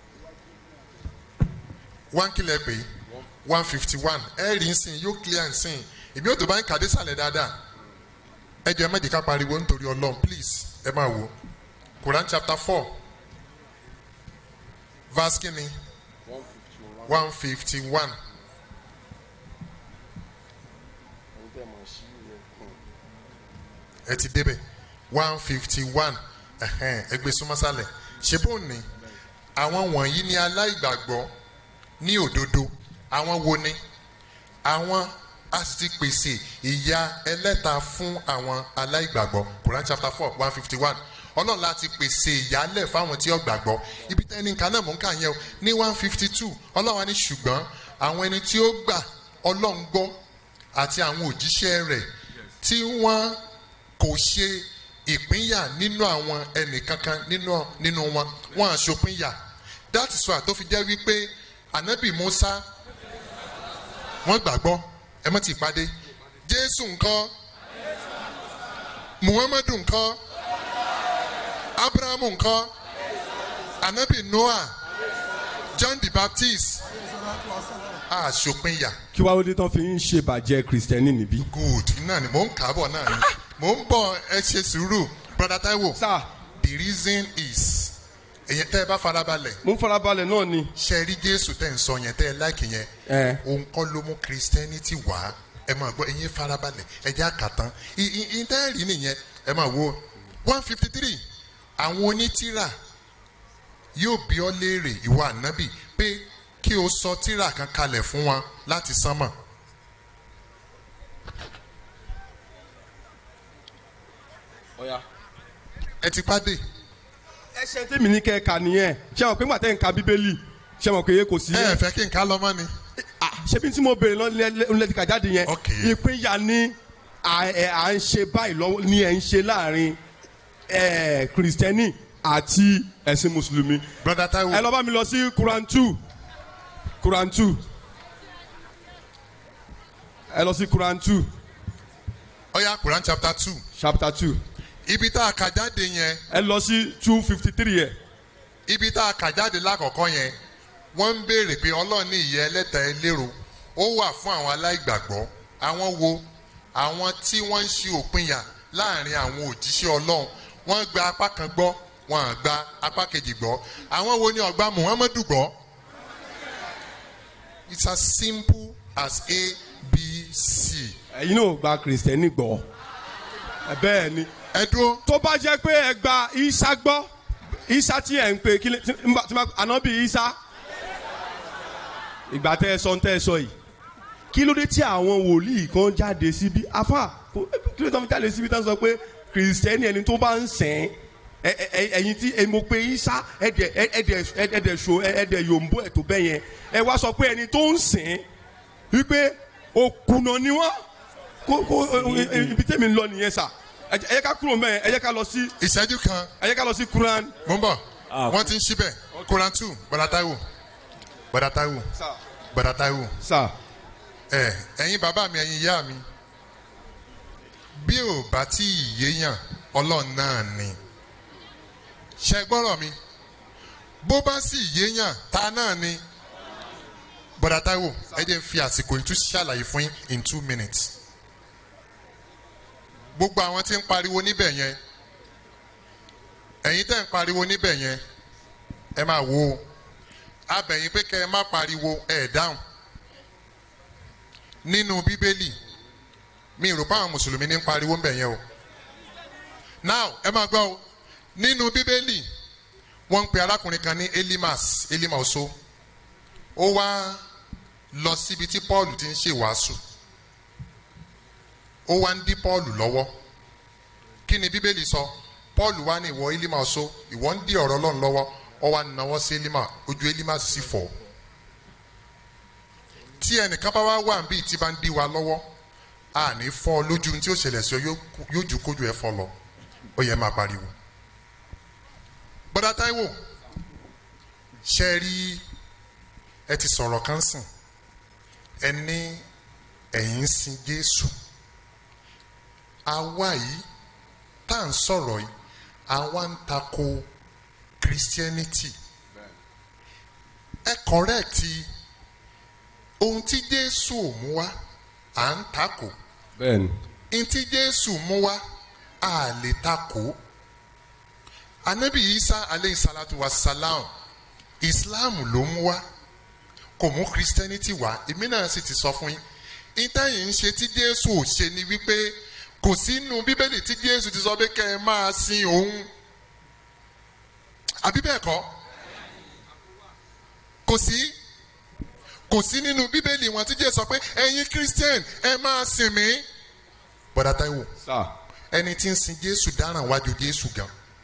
1 kílẹ̀ pé 151 ẹ rí nsìn yóò clear nsìn èmi ò tó bá ń kàdé sàlẹ̀ dáadáa ẹ jẹ́ ẹ má jẹ́ ká pariwo nítorí Ọlọ́run please ẹ máa wò Quran chapter 4 verse kínní 151. ẹ ti débẹ̀ 151 ẹgbẹ́ súnmọ́sálẹ̀ ṣé bó ní àwọn wọ̀nyí ní aláìgbàgbọ́ ní òdodo àwọn wo ni àwọn a sì ti pèsè ìyà ẹlẹ́ta fún àwọn aláìgbàgbọ́ Quran chapter 4 151 Ọlọ́run láti pèsè ìyálẹ̀ fáwọn tí ó gbàgbọ́ ibi tẹ́ni nǹkan náà mò ń kà yẹn o ní 152 Ọlọ́run wa ní ṣùgbọ́n àwọn ẹni tí ó gbà Ọlọ́run gbọ́ àti àwọn òjíṣẹ́ rẹ̀ tí wọ́n kò ṣe ìpínyà nínú àwọn ẹnìkankan nínú wọn wọn àṣòpinya that is why tó fi jẹ́ wípé Ànábì Musa wọ́n gbàgbọ́ ẹ mọ́ ti pàdé Jésù ńkọ́ Muhammadu ńkọ́ Abrahamu ńkọ́ anabi noah, John the Baptist. Ṣòpinya.
kí wàá lóde tán fi ń ṣe bàjẹ́ kristẹni níbí.
Good, náà ni mò ń kábọ̀ náà ni mò ń bọ̀ ẹ ṣe sùúrù brother Taiwo.
sir.
The reason is èyàn tẹ́ ẹ bá farabalẹ̀.
mo ń farabalẹ̀ náà ni.
ṣe rí Jésù tẹ́ ń sọ yẹn tẹ́ ẹ láìkì yẹn. òun kọ́ ló mú Christianity wá ẹ máa gbọ́ ẹ̀yin farabalẹ̀ ẹ jẹ́ àkàtàn ìtẹ́ẹ̀rì nìyẹn ẹ máa wo 153 àwọn onítìrà yóò bí ọ léèrè ìwà ànábì pé kí o sọ tírà kan kalẹ̀ fún wọn láti sánmọ̀. ẹ ti pàdé.
ẹsẹ̀ tèmi ní kẹ́ẹ̀ka nìyẹn ṣé wọn pé ńgbà tẹ́ ń ka bíbélì ṣé wọn pé kò sí.
ẹ fẹ́ kí n ká lọ́mọ ni.
ṣebí tí mo béèrè lẹ́tìkà jáde yẹn ìpínyà ní à ń ṣe báyìí lọ́wọ́ ní ẹ̀ ń ṣe láàrin kìrìsìtẹ́nì àti ẹ̀sìn mùsùlùmí.
brother Taiwo.
ẹ lọ bá mi lọ sí Quran 2 ẹ lọ sí Quran 2.
Ọya Quran chapter 2.
chapter 2.
ibi tá a kà jáde yẹn.
ẹ lọ sí 253 yẹn.
ibi tá a kà jáde lákọ̀ọ́kọ́ yẹn wọ́n ń béèrè pé Ọlọ́run ní ìyẹ́ ẹlẹ́ta ẹlẹ́rọ ó wà fún àwọn aláìgbàgbọ́ àwọn wo àwọn tí wọ́n ń ṣe òpinya láàrin àwọn òjíṣẹ́ Ọlọ́run wọ́n gba apá kan gbọ́ wọ́n á gba apá kejì gbọ́ àwọn wo ni ó gba Muhammadu gbọ́. It's as simple as ABC.
ẹ̀yin náà gba kìrìsìtẹ́nì gbọ́ bẹ́ẹ̀ ni.
ẹ dúró.
tó bá jẹ́ pé ẹ gba Isa gbọ́ Isa tí ẹ̀ ń pè kí ànábì Isa ìgbà tẹ́ ẹ sọ yìí kí ló dé tí àwọn wòlíì kan jáde síbi afa kí ló dé tí wọ́n jáde síbi tán sọ pé kìrìsìtẹ́nì ẹni tó bá ń sìn ẹ̀yin tí mo pe Isa ẹ̀dẹ̀ yòǹbó ẹ̀ tó bẹ́ yẹn ẹ wá sọ pé ẹni tó ń sìn wípé òkùnà ni wọ́n kó ibi tẹ́mi ń lọ nìyẹn sà ẹ yẹ ká kúrò mẹ́ẹ̀ ẹ yẹ ká lọ sí.
ìṣẹ́jú kan.
ẹ yẹ ká lọ sí Quran.
mo ń bọ̀ wọ́n ti ń ṣí bẹ̀ Quran 2 Brother Taiwo Brother Taiwo Brother Taiwo. ẹ̀yin bàbá mi ẹ̀yin ìyá mi bí ò bá tí ì yéèyàn Ọlọ́run náà ni ṣe gbọ́rọ̀ mi bó bá sì yéèyàn ta náà ni Brother Taiwo ẹ jẹ́ n fi àsìkò yìí tún ṣàlàyé fún yín in 2 minutes. Gbogbo àwọn tí ń pariwo níbẹ̀ yẹn ẹ̀yin tẹ́ ń pariwo níbẹ̀ yẹn ẹ máa wo abẹ̀yìn pé kẹ́ ẹ má pariwo ẹ̀ dáhùn nínú Bíbélì mi rò pé àwọn mùsùlùmí ní ń pariwo ń bẹ̀ yẹn o now ẹ máa gbọ́ o nínú Bíbélì wọ́n ń pe arákùnrin kan ní Elimas Oso ó wá lọ síbi tí Paul ti ń ṣèwàásù ó wá ń dí Paul lọ́wọ́ kí ni Bíbélì sọ Paul wá ní ìwọ Elima Oso ìwọ ń dí ọ̀rọ̀ Ọlọ́run lọ́wọ́ ó wá náwó sí Elima ojú Elima sì fọ́ tí ẹnìkan bá wá wà níbi tí bá ń dí wa lọ́wọ́ a ní fọ́ lójú tí ó ṣẹlẹ̀ sí ọ yóò ju kójú ẹ fọ́ lọ ó yẹ máa pariwo. Brother Taiwo ṣe rí ẹ ti sọ̀rọ̀ kan sìn ẹ ní ẹ̀yin sin Jésù àwa yìí tá à ń sọ̀rọ̀ yìí àwa ń tako Christianity ẹ correct ohun tí Jésù ò mú wá à ń tako
bẹ́ẹ̀ni
ohun tí Jésù mú wá à lè tako Ànábì Isa aleyhi salatu wa salam Islam ló mú wá kò mú Christianity wá èmi náà sì ti sọ fún yín ìtẹ̀yìn ń ṣe tí Jésù ò ṣe ni wípé kò sínú Bíbélì tí Jésù ti sọ pé kẹ́ ẹ máa sin òun àbí bẹ́ẹ̀ kọ́ kò sí nínú Bíbélì wọn tí Jésù sọ pé ẹ̀yin Christian ẹ máa sìn mí. Brother Taiwo ẹni tí ń sin Jésù dáràn wájú Jésù gan.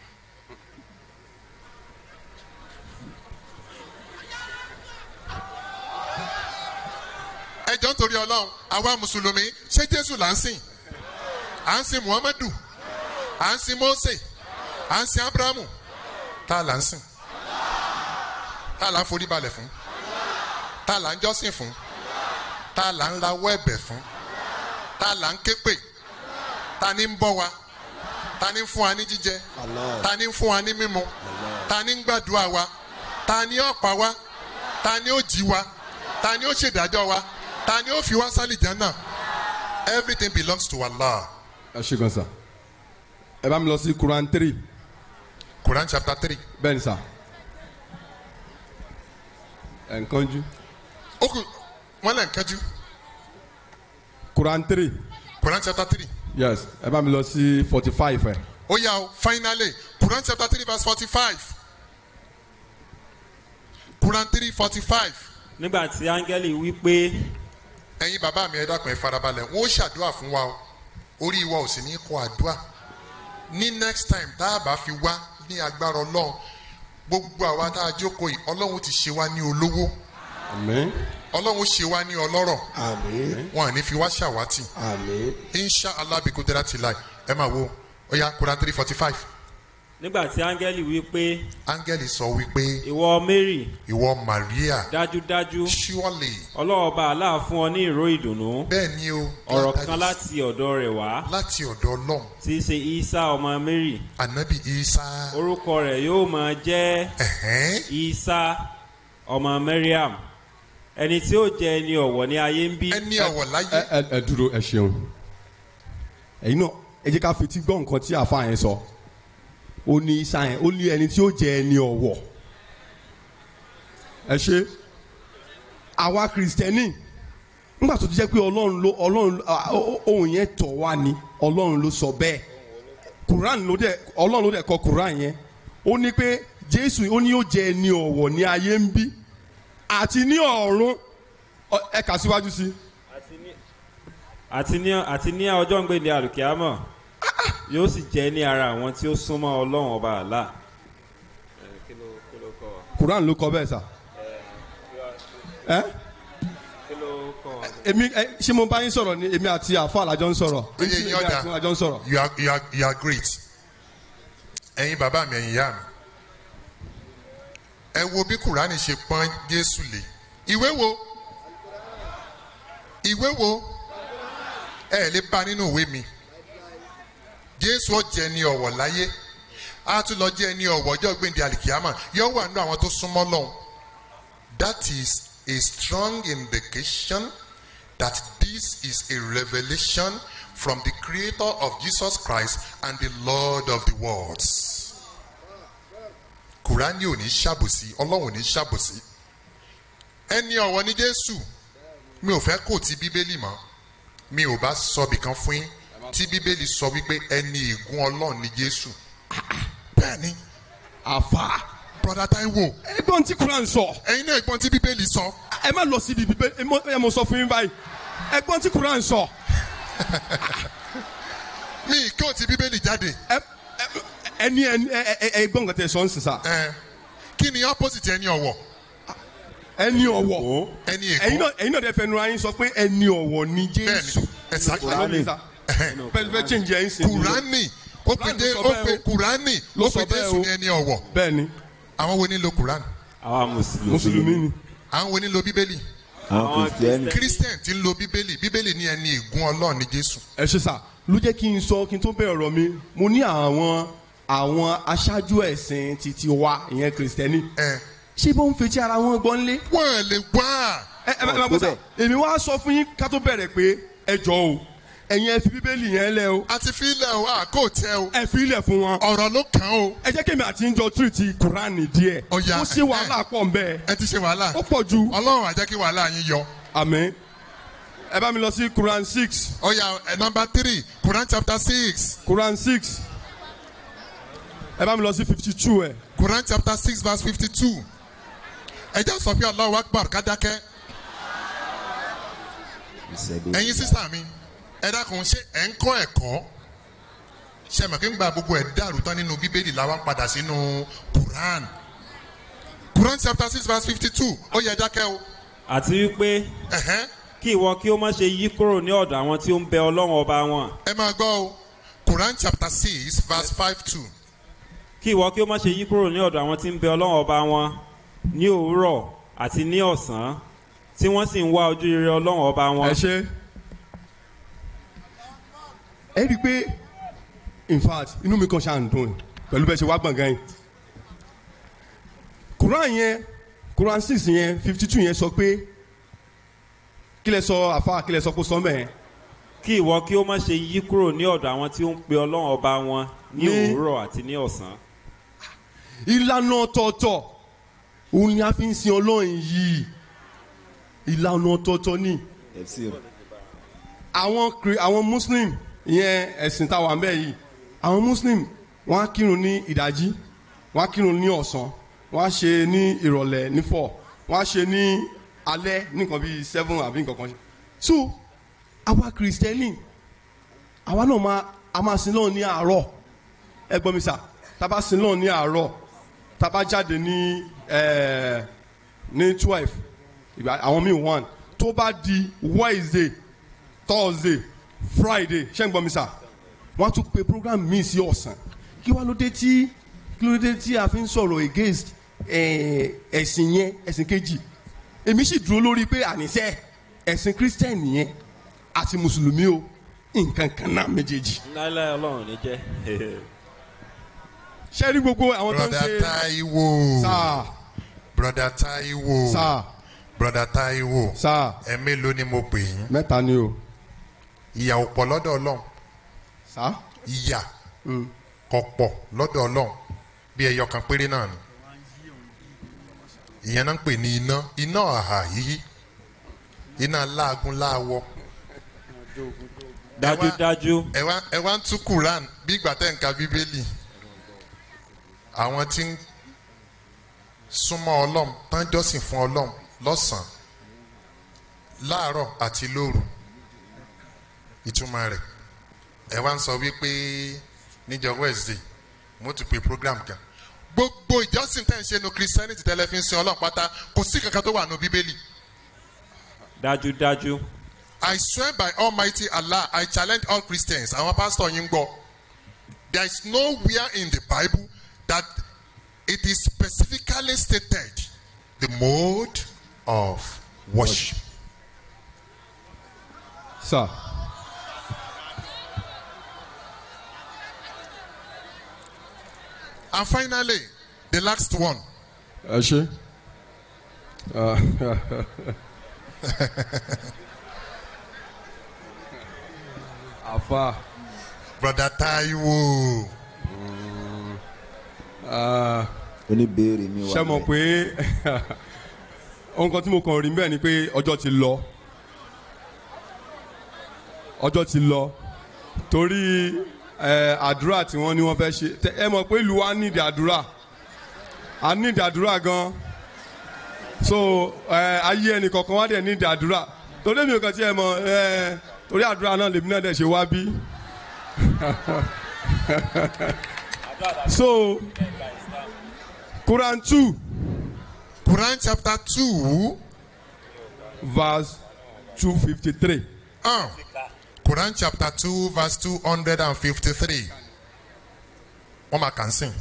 ẹjọ́ nítorí Ọlọ́run àwa mùsùlùmí ṣé Jésù là ń sìn à ń sin Muhammadu à ń sin Mose à ń sin Abrahamu tá a là ń sìn tá a là ń forí balẹ̀ fún tá a là ń jọ́sìn fún tá a là ń rawọ́ ẹ̀bẹ̀ fún tá a là ń ké pè tá a ní ń bọ́ wa ta ni ń fún wa ní jíjẹ ta ni ń fún wa ní mímu ta ni ń gbàdúrà wa ta ni ó pa wa ta ni ó jí wa ta ni ó ṣèdájọ́ wa ta ni ó fi wá sálì jánà everything belongs to Allah.
ẹ ṣe gan sa ẹ bá mi lọ sí Quran 3.
Quran chapter 3.
bẹ́ẹ̀ni sà ẹ̀ ń kánjú.
ó kù wọ́n lẹ̀ ń kánjú.
Quran 3.
Quran chapter 3.
yes ẹ bá mi lọ sí 45 ẹ.
ó yá o finally Quran chapter 3 verse 45. Quran 3 45.
nígbà tí áńgẹ́lì wí pé.
ẹ̀yin bàbá mi ẹ dákun ẹ farabalẹ̀ wọ́n ó ṣàdúrà fún wa o orí wa ò sì ní kọ àdúrà ní next time tá a bá fi wá ní agbára Ọlọ́run gbogbo àwa tá a jókòó yìí Ọlọ́run ti ṣe wá ní olówó
àmín
Ọlọ́run ṣe wá ní ọlọ́rọ̀
àmín
wọn à ní fi wá ṣàwátì
àmín
insha Allah bí kúndẹ́rẹ́ ti láì ẹ máa wo ó yá Quran 3:45.
nígbà tí áńgẹ́lì wí pé.
áńgẹ́lì sọ wípé.
ìwọ Mary.
ìwọ Maria.
dájúdájú.
surely.
Ọlọ́run ọba Allah fún ọ ní ìró ìdùnnú.
bẹ́ẹ̀ ni o.
ọ̀rọ̀ kan láti ọ̀dọ̀ rẹ̀ wá.
láti ọ̀dọ̀ Ọlọ́run.
tí í ṣe Isa ọmọ Mary.
Ànábì Isa.
orúkọ rẹ̀ yóò máa jẹ́. Isa ọmọ Mariam. ẹni tí ó jẹ́ ẹni ọ̀wọ̀ ní ayé ń bí.
ẹni ọ̀wọ̀ láyé.
ẹ dúró ẹ ṣeun ẹ̀yin náà ẹ jẹ́ ká fetí gbọ́ nǹkan tí àfa yẹn sọ ó ní Isa yẹn ó ní ẹni tí ó jẹ́ ẹni ọ̀wọ̀ ẹ ṣe àwa kìrìsìtẹ́nì nígbà tó ti jẹ́ pé ọlọ́run ohun yẹn tọ̀ wá ni ọlọ́run ló sọ bẹ́ẹ̀ ọlọ́run ló dẹ̀ kọ Quran yẹn ó ní pé Jésù ó ní ó jẹ́ ẹni ọ̀wọ̀ ní ayé ń bí àti ní ọ̀run ẹ kà síwájú sí.
àti ní ọjọ́ ń gbé ní àlùkìámọ̀ yóò sì jẹ́ ní ara àwọn tí ó súnmọ́ Ọlọ́run ọba Allah.
Quran ló kọ bẹ́ẹ̀ sà. èmi ṣé mo bá yín sọ̀rọ̀ ni èmi àti àfa àlàjọ ń sọ̀rọ̀.
oye yín ọ̀dà you are great. ẹ̀yin bàbá mi ẹ̀yin ìyá mi ẹ wo bí Kùránì ṣe pọ́n Jésù lé ìwé wo ẹ lè bá nínú ìwé mi Jésù ó jẹ́ ní ọ̀wọ̀ láyé á tún lọ jẹ́ ní ọ̀wọ̀ ọjọ́ gbèǹde àlìkìyámà yóò wà nínú àwọn tó súnmọ́ Ọlọ́run. That is a strong indication that this is a revelation from the Creator of Jesus Christ and the Lord of the worlds. Kùránì ò ní ṣàbòsí Ọlọ́run ò ní ṣàbòsí ẹni ọ̀wọ̀ ní Jésù mi ò fẹ́ kó ti Bíbélì mọ́ mi ò bá sọ bìkan fún yín tí Bíbélì sọ wípé ẹni ègún Ọlọ́run ní Jésù bẹ́ẹ̀ ni
àfà
brother Taiwo
ẹ̀gbọ́n tí Quran sọ
ẹ̀yin náà ẹ̀gbọ́n tí Bíbélì sọ.
ẹ má lọ sí ibi Bíbélì ẹ mọ sọ fún yín báyìí ẹ̀gbọ́n tí Quran sọ.
mi kí o ti Bíbélì jáde.
ẹni ẹ̀gbọ́n nǹkan tẹ sọ ń sìn sá.
kí ni opposite ẹni ọ̀wọ̀.
ẹni ọ̀wọ̀
ẹni ègún
ẹ̀yin náà dẹ fẹ́ nu ayín sọ pé ẹni ọ̀wọ̀ ni Jésù.
exactly.
pẹ̀lú change ẹ̀yin sìn.
Kùránì ó pe Kùránì ó pe Jésù ní ẹni ọ̀wọ̀.
bẹ́ẹ̀ni.
àwọn wo ni lo Kùránì.
àwa
mùsùlùmí ni.
àwọn wo ni lo Bíbélì.
àwọn
Christian ti ń lo Bíbélì Bíbélì ní ẹni ègún Ọlọ́run ní Jésù.
ẹ ṣe sà ló jẹ́ kí n sọ kí n tó bẹ̀rẹ̀ ọ̀rọ̀ mi mo ní àwọn aṣáájú ẹ̀sìn títí wa ìyẹn kìrìsìtẹ́nì ṣé bó ń fetí ara wọn gbọ́ nílé.
wọ́n lè wá.
ẹ máa gbọ́ sà èmi wá sọ fún yín ká tó bẹ̀rẹ̀ pé ẹ jọ o ẹ̀yin ẹ fi Bíbélì yẹn lẹ̀ o.
a ti fi ilẹ̀ o àkó tẹ o.
ẹ fi ilẹ̀ fún wọn.
ọ̀rọ̀ ló kàn o.
ẹ jẹ́ kémi àti njọ tírìtì Kùránì díẹ̀.
ọ̀ya
ó ṣe wàhálà pọ̀ ń bẹ́ẹ̀.
ẹ ti ṣe wàhálà.
ó pọ̀ ju.
Ọlọ́run á jẹ́ kí wàhálà yín yọ.
àmín. ẹ bá mi lọ sí Quran 6.
ọ̀ya number 3 Quran chapter 6.
Quran 6. ẹ bá mi lọ sí 52 ẹ.
Quran chapter 6 verse 52. ẹ jẹ́ sọ pé Allahu Akbar ká dákẹ́. ẹ̀yin sísá mi ẹ dákun ṣé ẹ ń kọ́ ẹ̀kọ́ ṣe mọ̀ kí n gba gbogbo ẹ̀ dàrú tán nínú Bíbélì la wá ń padà sínú Quran. Quran chapter 6 verse 52 ó yẹ dákẹ́ o.
àti wípé kí ìwọ kí ó má ṣe yí kúrò ní ọ̀dọ̀ àwọn tí ó ń bẹ Ọlọ́run ọba wọn.
ẹ máa gbọ́ o Quran chapter 6 verse 52.
kí ìwọ kí ó má ṣe yí kúrò ní ọ̀dọ̀ àwọn tí ń bẹ Ọlọ́run ọba wọn ní òwúrọ̀ àti ní ọ̀sán tí wọ́n sì ń wá ojú rere Ọlọ́run ọba wọn.
ẹ ṣe ẹ rí i pé in fact inú mi kàn ṣáà ń dùn pẹ̀lú bẹ́ẹ̀ ṣe wá gbọ̀ngàn yìí. Quran 6 yẹn 52 yẹn sọ pé kí lẹ sọ àfa kí lẹ sọ kó sọ mẹ́ẹ̀.
kí ìwọ kí ó má ṣe yí kúrò ní ọ̀dọ̀ àwọn tí ó ń pe ọlọ́run ọba wọn ní òwúrọ̀ àti ní ọ̀sán.
ìlànà ọ̀tọ̀ọ̀tọ̀ òun ni a fi ń sin ọlọ́run yìí ìlànà ọ̀tọ̀ọ̀tọ̀ ni. àwọn muslim ìyẹn ẹ̀sìn táwa ń bẹ yìí àwọn muslim wọ́n á kírun ní ìdájí wọ́n á kírun ní ọ̀sán wọ́n á ṣe ní ìrọ̀lẹ́ ní 4 wọ́n á ṣe ní alẹ́ nìkan bíi 7 àbí nǹkan kan. so àwa kìrìsìtẹ́nì àwa náà a máa sin lọ́run ní àárọ̀ ẹ gbọ́ mi sà tá bá sin lọ́run ní àárọ̀ tá bá jáde ní 12 àwọn míì 1 tó bá di Wednesday Thursday Friday ṣé ń gbọ́ mi sà wọ́n á tún pe program míì sí ọ̀sán kí wá ló dé tí a fi ń sọ̀rọ̀ against ẹ̀sìn yẹn ẹ̀sìn kejì èmi sì dúró lórí pé àníṣe ẹ̀sìn Christian yẹn àti mùsùlùmí o nǹkan kan náà méjèèjì.
láíláí ọlọ́run ní jẹ́.
ṣé rí gbogbo àwọn tó ń ṣe.
Brother Taiwo.
sáà.
Brother Taiwo.
sáà.
Brother Taiwo.
sáà.
ẹ mélòó ni mo pè yín.
3 ni o.
ìyà ò pọ̀ lọ́dọ̀ ọlọ́run.
sáà.
ìyà kò pọ̀ lọ́dọ̀ ọlọ́run bí ẹyọ kan péré náà ni. ìyẹn náà ń pè ní iná àhà yíyí iná láàgùn láàwọ̀.
dájúdájú.
ẹ wá ń tú Quran bí ìgbà tẹ́ ń ka bíbélì àwọn tí ń súnmọ́ ọlọ́run tán jọ́sìn fún ọlọ́run lọ́sàn-án láàárọ̀ àti lóru ìtumọ̀ rẹ̀ ẹ wá ń sọ wípé níjọ́ Wednesday mo ti pe program kan gbogbo ìjọsìn tẹ́ ń ṣe nu Christianity tẹ́lẹ̀ fi ń sin ọlọ́run pátá kò sí kankan tó wà nù bíbélì.
dájúdájú.
I swear by Almighty Allah, I challenge all Christians. Our pastor Yingbo, there is nowhere in the Bible that it is specifically stated the mode of worship.
Sir.
And finally, the last one.
Ashe. Afa.
Brother Taiwo.
oníbèrè mi wà.
ṣé mọ̀ pé nǹkan tí mo kàn rí bẹ́ẹ̀ ni pé ọjọ́ ti lọ torí àdúrà tí wọ́n ní wọ́n fẹ́ ṣe ẹ mọ̀ pé ìlú wa nídìí àdúrà a nídìí àdúrà gan so ayé ẹnì kọ̀ọ̀kan wá dẹ̀ nídìí àdúrà torí mi ò kàn tí ẹ mọ̀ torí àdúrà náà lèmi náà dẹ̀ ṣe wá bí so Quran 2
Quran chapter 2
verse 253.
Quran chapter 2 verse 253. Wọ́n máa kàn sí.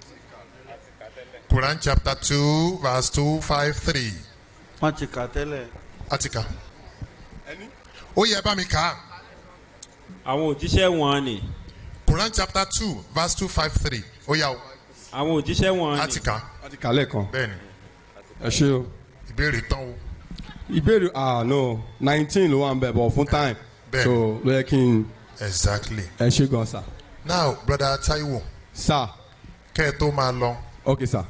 Quran chapter 2 verse 253.
wọ́n ti kà tẹ́lẹ̀.
Atika. Ó yẹ bá mi kà á.
àwọn òjíṣẹ́ wọn ni.
Quran chapter 2 verse 253. Ó yá o.
àwọn òjíṣẹ́ wọn ni.
Atika.
Atika lẹ́ẹ̀kan.
Bẹ́ẹ̀ni.
Ẹ ṣé o.
Ìbéèrè tán o.
Ìbéèrè no 19 ló wà ń bẹ̀ bọ̀ fún time.
Bẹ́ẹ̀ni.
So ló yẹ kí n.
Exactly.
Ẹ ṣé gan sir.
Now brother Taiwo.
Sir.
Kẹ́ ẹ tó máa lọ.
Okay sir.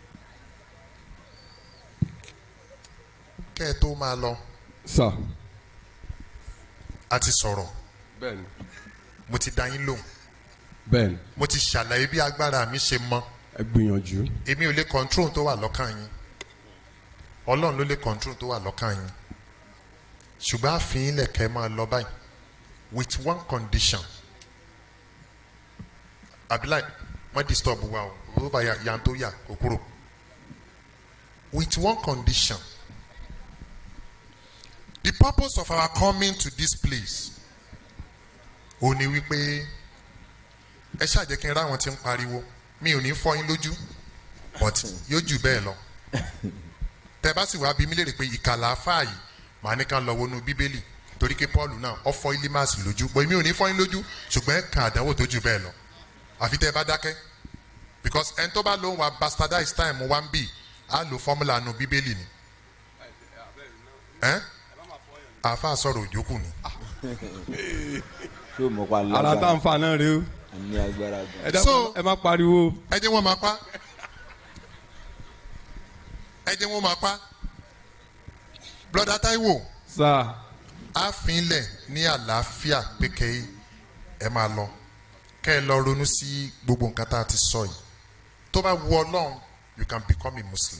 Kẹ́ ẹ tó máa lọ.
Sir.
A ti sọ̀rọ̀.
Bẹ́ẹ̀ni.
Mo ti dá yín lóhùn.
Bẹ́ẹ̀ni.
Mo ti ṣàlàyé bí agbára mi ṣe mọ.
Ẹ gbìyànjú.
Èmi ò lè control tó wà lọ́kàn yín. Ọlọ́run ló lè control tó wà lọ́kàn yín. Ṣùgbọ́n àfihàn lẹ̀kẹ́ máa lọ báyìí with one condition. Abilai wọ́n disturb wa o ó bá yan tó yà kó kúrò. With one condition. The purpose of our coming to this place ó ní wípé ẹ ṣàjẹ́ kí n ráwọn tí ń pariwo mi ò ní fọ́ yín lójú but yóò jù bẹ́ẹ̀ lọ. Tẹ́ bá sì wá bí mi léèrè pé ìkàlà afáàyè màá ní ká lọ wọnú bíbélì torí pé Paul náà ó fọ́ Elimas lójú bọ́ èmi ò ní fọ́ yín lójú ṣùgbọ́n ẹ kàn àdánwò tó jù bẹ́ẹ̀ lọ. àfi tẹ́ ẹ bá dákẹ́ because ẹni tó bá lóun wa bastardize time wa ń bì á lo formula nu bíbélì ni àfa sọ̀rọ̀ òjókù ni.
ara tá n fa náà rèé o ẹ má pariwo.
ẹ jẹ́ wọ́n máa pa ẹ jẹ́ wọ́n máa pa broda Taiwo á finlẹ̀ ní àlàáfíà pé kẹ́ ẹ máa lọ kẹ́ ẹ lọ ronú sí gbogbo nǹkan tá a ti sọ yìí tó bá wù Ọlọ́run you can become a Muslim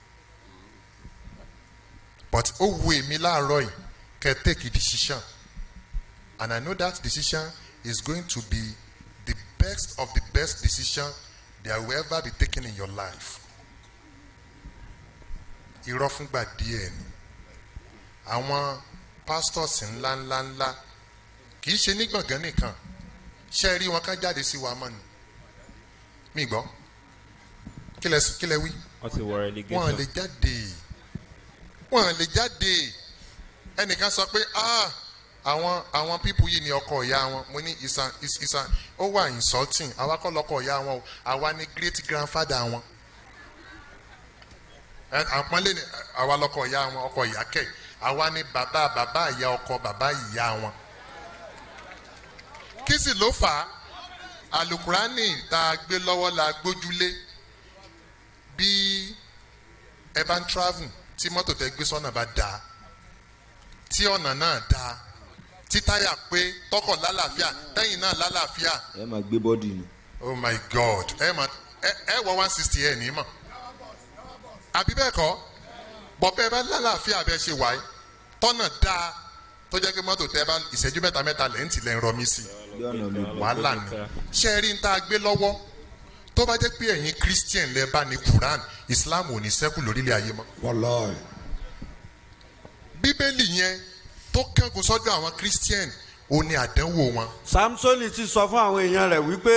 but ó wù èmi láàárọ̀ yìí kẹ́ ẹ take a decision and I know that decision is going to be the best of the best decision that will ever be taken in your life. Irọ́ fúngbà díẹ̀ ni àwọn pastors ńláńláńlá kì í ṣe ní gbọ̀ngàn nìkan ṣe rí wọn ká jáde sí wa mọ́ ni mi gbọ́ kí lẹ wí wọ́n lè jáde ẹnìkan sọ pé àwọn pípù yìí ni ọkọ ìyá wọn mo ní ìsàn ó wà insulting àwa kọ́ lọ́kọ ìyá wọn o àwa ni great grandfather wọn àpọ́nlé ni àwa lọ́kọ ìyá wọn ọkọ ìyá kẹ̀ àwa ni bàbá ìyá ọkọ bàbá ìyá wọn. kí sì ló fà á alukurani tá a gbé lọ́wọ́ la gbójúlé bí ẹ bá ń travel tí mọ́tò tẹ gbé sọ́nà bá dáa tí ọ̀nà náà dáa tí táyà pé tọkọ̀ lálàáfíà tẹ́yìn náà lálàáfíà.
ẹ máa gbé bọ́dì ni.
oh my god ẹ wọ 160 ẹ ní mọ̀ àbí bẹ́ẹ̀ kọ́ bọ̀bẹ́ bá lálàáfíà bẹ́ẹ̀ ṣe wáyé tọ́nà dáa tó jẹ́ pé mọ́tò tẹ́ bá ìṣẹ́jú mẹ́ta lẹ́ǹtì lẹ́ ń rọmí sí wàhálà ni ṣe rí n tá a gbé lọ́wọ́ tó bá jẹ́ pé ẹ̀yin christian lẹ bá ní quran islam ò ní ṣẹ́kù lórílẹ̀ ayé mọ́.
wàláì.
bíbélì yẹn tó kẹ́gun sọ́dọ̀ àwọn christian ò ní àdánwò wọn.
samsoni ti sọ fún àwọn èèyàn rẹ̀ wípé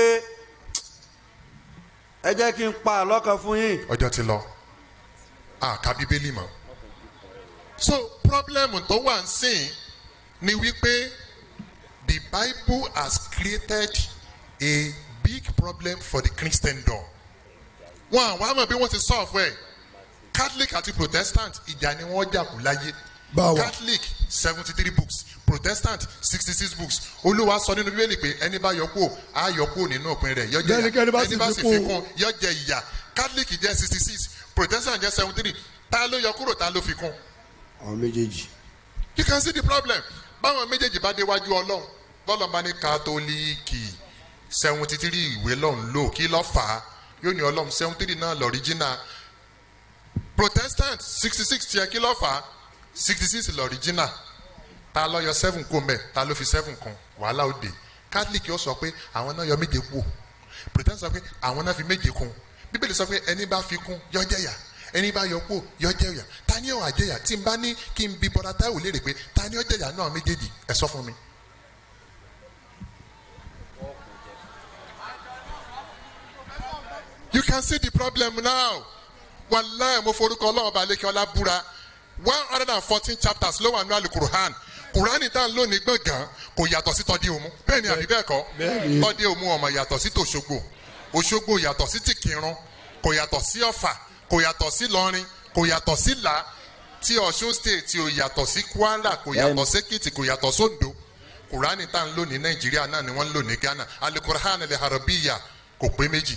ẹ jẹ́ kí n pa àlọ́ kan fún yín.
ọjọ́ ti lọ àka bíbélì mọ́. so problem tó wà ń sìn ni wípé the bible has created a big problem for the Christendom. wọn àwọn àmọ̀ bí wọ́n ti solve ẹ̀ catholic àti protestant ìjà ni wọ́n jà kú láyé. catholic 73 books protestant 66 books olúwa sọ nínú bíbélì pé ẹni bá yọ kúrò á yọ kúrò nínú òpin rẹ̀ yọ jẹ ìyà ẹni bá sì fi kún yọ jẹ ìyà catholic jẹ 66 protestant jẹ 73 ta ló yọ kúrò ta ló fi kún.
àwọn méjèèjì.
you can see the problem báwọn méjèèjì bá déwájú ọlọ́run bọ́lọ̀ bá ní kátólíìkì 73 ìwé lọ́run lò kí ló fà á yóò ní ọlọ́run 73 náà lọ́ríjínà protestant 66 tiẹ̀ kí ló fà á 66 lọ́ríjínà ta ló yọ 7 kó mẹ́ ta ló fi 7 kún wàhálà òde catholic yóò sọ pé àwọn náà yọ méje kú protestant sọ pé àwọn náà fi méje kún bíbélì sọ pé ẹni bá fi kún yọ jẹ̀yà ẹni bá yọ kú yọ jẹ̀yà ta ni ó wá jẹ̀yà tí n bá ní kí n bí bọ́dá Táíwò léèrè pé ta ni ó jẹ̀yà náà méjèèjì ẹ sọ fún mi. You can see the problem now. Wallahi mo forúkọ Ọlọ́run ọba lẹ́kẹ́ ọlá búra 114 chapters ló wà nínú alukuruhan kurani tá à ń lò ní gbọ̀ngàn kò yàtọ̀ sí tọ́dí òmu bẹ́ẹ̀ ni àbí bẹ́ẹ̀ kọ́ tọ́dí òmu ọmọ yàtọ̀ sí tòṣogbo Òṣogbo yàtọ̀ sí tìkìrun kò yàtọ̀ sí Ọ̀fà kò yàtọ̀ sí Ìlọrin kò yàtọ̀ sí Ìlá tí Ọ̀ṣun state ò yàtọ̀ sí Kwara kò yàtọ̀ sí Èkìtì kò yàtọ̀ sóńdó kurani tá à ń lò ní Nàìjíríà náà ni wọ́n ń lò ní Ghana alukuruhan ilẹ̀ harabiya kò pé méjì.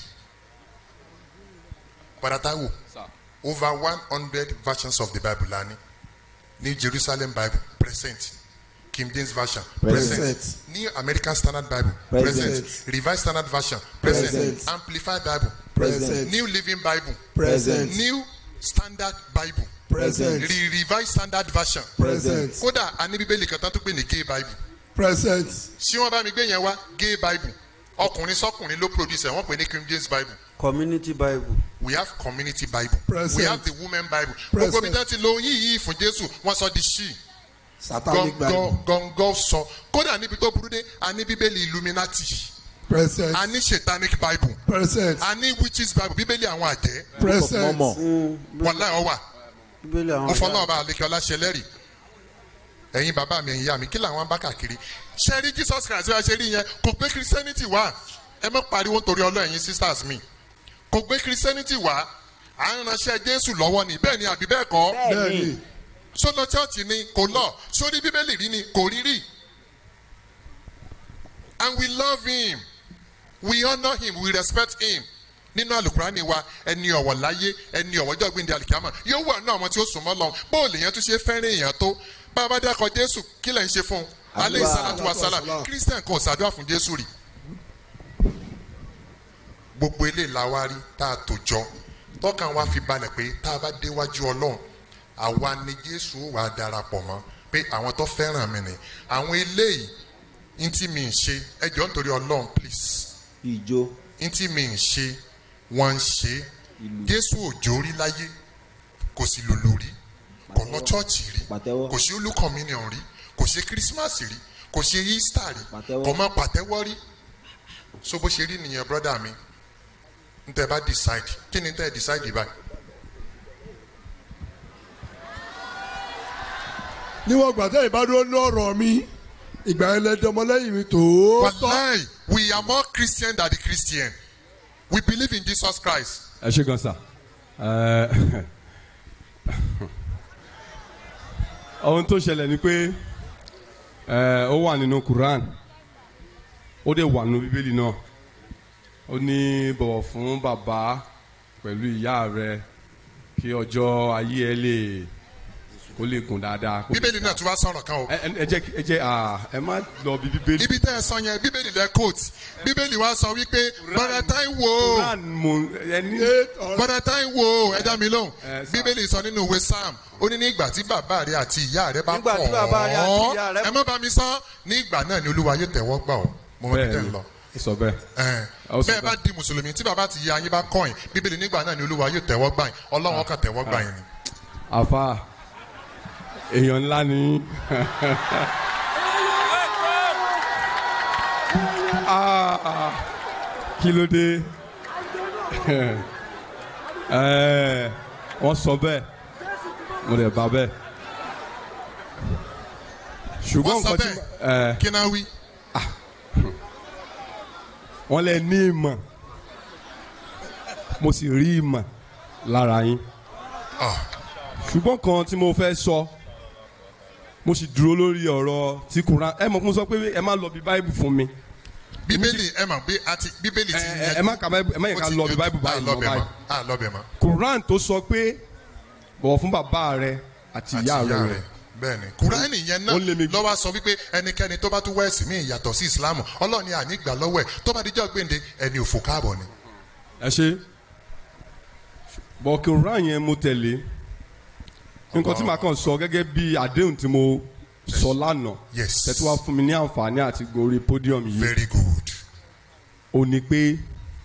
Bọ́dá Táíwò over 100 versions of the Bible lani New Jerusalem Bible present King James Version present New American Standard Bible present Revised Standard Version present Amplified Bible present New Living Bible present New Standard Bible present Revised Standard Version present kódà a ní bíbélì kan tán tó pè ní Gay Bible
present.
ṣé wọ́n bá mi gbé yẹn wá Gay Bible ọkùnrin sọ́kùnrin ló produce ẹ̀ wọ́n pè ní King James Bible.
Community Bible.
We have Community Bible.
Present.
We have the Women Bible. Gbogbo mi tẹ́tí lo yíyí fún Jésù wọ́n sọ di she.
Satanic Bible.
Gọ̀ǹgọ̀ sọ. Kódà níbi tó burú dé, a ní Bíbélì Illuminati.
Present.
A ní Satanic Bible.
Present.
A ní Witches Bible. Bíbélì àwọn àjẹ́.
Present.
Wàláhì ó wà.
Bíbélì àwọn
Mo fọlọ́ ọba àlekè ọlá ṣẹlẹ́rì. Ẹ̀yin bàbá mi ẹ̀yin ìyá mi kí làwọn bá kàkiri. Ṣé rí Jesus Christ bí a ṣe rí yẹn kò gbé Christianity wá. ẹ má pariwo nítorí ọlọ́yin sisters mi kò gbé christianity wá à ń ránṣẹ́ jésù lọ́wọ́ ni bẹ́ẹ̀ ni àbí bẹ́ẹ̀ kọ́
bẹ́ẹ̀ni
sọ́nà chọ́ọ̀chì ni kò lọ sórí bíbélì rí ni kò rí rí and we love him we honour him we respect him nínú àlùkùránì wa ẹni ọ̀wọ̀ láyé ẹni ọ̀wọ̀ jọ́gbìn di àlìkámà yóò wà náà àwọn tí ó sùn mọ́ lọ bóòlù yẹn tún ṣe fẹ́ràn èèyàn tó bá a bá dákọ̀ jésù kí lẹ̀ ń ṣe fún un alẹ́ ìsàlátù wa sálà christian kan ò ṣàdúrà fún jésù rí gbogbo eléyìí la wá rí tá a tò jọ tọ́kàn wa fi balẹ̀ pé tá a bá déwájú ọlọ́run àwa ni jésù wà á darapọ̀ mọ́ pé àwọn tó fẹ́ràn mi ni àwọn eléyìí n tí mi ń ṣe ẹjọ́ nítorí ọlọ́run please
ìjó
n tí mi ń ṣe wọ́n ń ṣe jésù òjò rí láyé kò sí lòlò rí kò lọ chọ́ọ̀chì rí
pàtẹ́wọ́
kò sí olú communion rí kò ṣe christmas rí kò ṣe easter rí
Pàtẹ́wọ́.
kò mọ pàtẹ́wọ́ rí so bó ṣe rí nìyẹn brother mi n tẹ́ bá decide kí ni tẹ́ decide báyìí.
níwọ̀n gbà tẹ́ ìbádúró ní ọ̀rọ̀ mi ìgbà yẹn lẹ́dọ̀ ọmọlẹ́yìn mi tòótọ́.
Wallahi, we are more Christian than the Christian. We believe in Jesus Christ.
ẹ ṣe gan sa ohun tó ṣẹlẹ̀ ni pé ó wà nínú Quran ó dẹ̀ wà nínú bíbélì náà ó ní bọ̀wọ̀ fún bàbá pẹ̀lú ìyá rẹ kí ọjọ́ ayé ẹ lè kó lè gùn dáadáa.
Bíbélì náà tún wá sọ̀rọ̀ kan o.
ẹ jẹ́ ẹ má lọ bí bíbélì.
Ibi tẹ́ ẹ sọ yẹn Bíbélì lẹ quote Bíbélì wá sọ wípé Brother Taiwo
Quran mo ẹni.
Brother Taiwo ẹ dá mi lóhùn Bíbélì sọ nínú ìwé Psalm ó ní nígbà tí bàbá rẹ àti ìyá rẹ bá
Nígbà tí bàbá rẹ àti ìyá rẹ-
ẹ má bá mi sọ ní ìgbà náà ni Olúwa yóò tẹ̀wọ́ gbà ọ́ mo mọ bí tẹ́ ń lọ.
sọ bẹ́ẹ̀. Ó sọ
bẹ́ẹ̀ bá di mùsùlùmí tí bàbá àti ìyá yín bá kọ̀yìn Bíbélì nígbà náà ni Olúwa yóò tẹ̀wọ́ gbà yín Ọlọ́run ọkàn tẹ̀wọ́ gbà yín ni.
àfa èèyàn ńlá ni. Kí ló dé? Wọ́n sọ bẹ́ẹ̀ mo lè bá bẹ́ẹ̀ ṣùgbọ́n
Wọ́n sọ
nǹkan tí
bẹ́ẹ̀ kí náà wí.
wọ́n lè ní ìmọ̀ mo sì rí ìmọ̀ lára yín ṣùgbọ́n kan tí mo fẹ́ sọ mo sì dúró lórí ọ̀rọ̀ tí Quran ẹ mọ̀ kó sọ pé ẹ má lọ bí báìbù fún mi.
Bíbélì ẹ mọ̀ pé àti Bíbélì ti yẹn.
ẹ má kà báìbù ẹ má yẹ ká lọ bí báìbù báyìí lọ báyìí.
lọ́bẹ̀ mọ́.
Quran tó sọ pé bọ̀wọ̀ fún bàbá rẹ àti ìyá rẹ.
bẹ́ẹ̀ni Kùránì yẹn náà
Ó lé mi.
lọ́wọ́ sọ wípé ẹnikẹ́ni tó bá tún wẹ̀sì mí ìyàtọ̀ sí Ìsìlámù Ọlọ́run ni àní gbà lọ́wọ́ ẹ̀ tó bá dijọ́ gbèǹde ẹni òfò káàbọ̀ ni.
ẹ ṣe bọ̀ Quran yẹn mo tẹ̀lé nǹkan tí màá kàn sọ gẹ́gẹ́ bí àdéhùn tí mo sọ lánàá
Yes.
tẹ́tí wá fún mi ní àǹfààní àti gorí podium yìí
Very good.
ó ní pé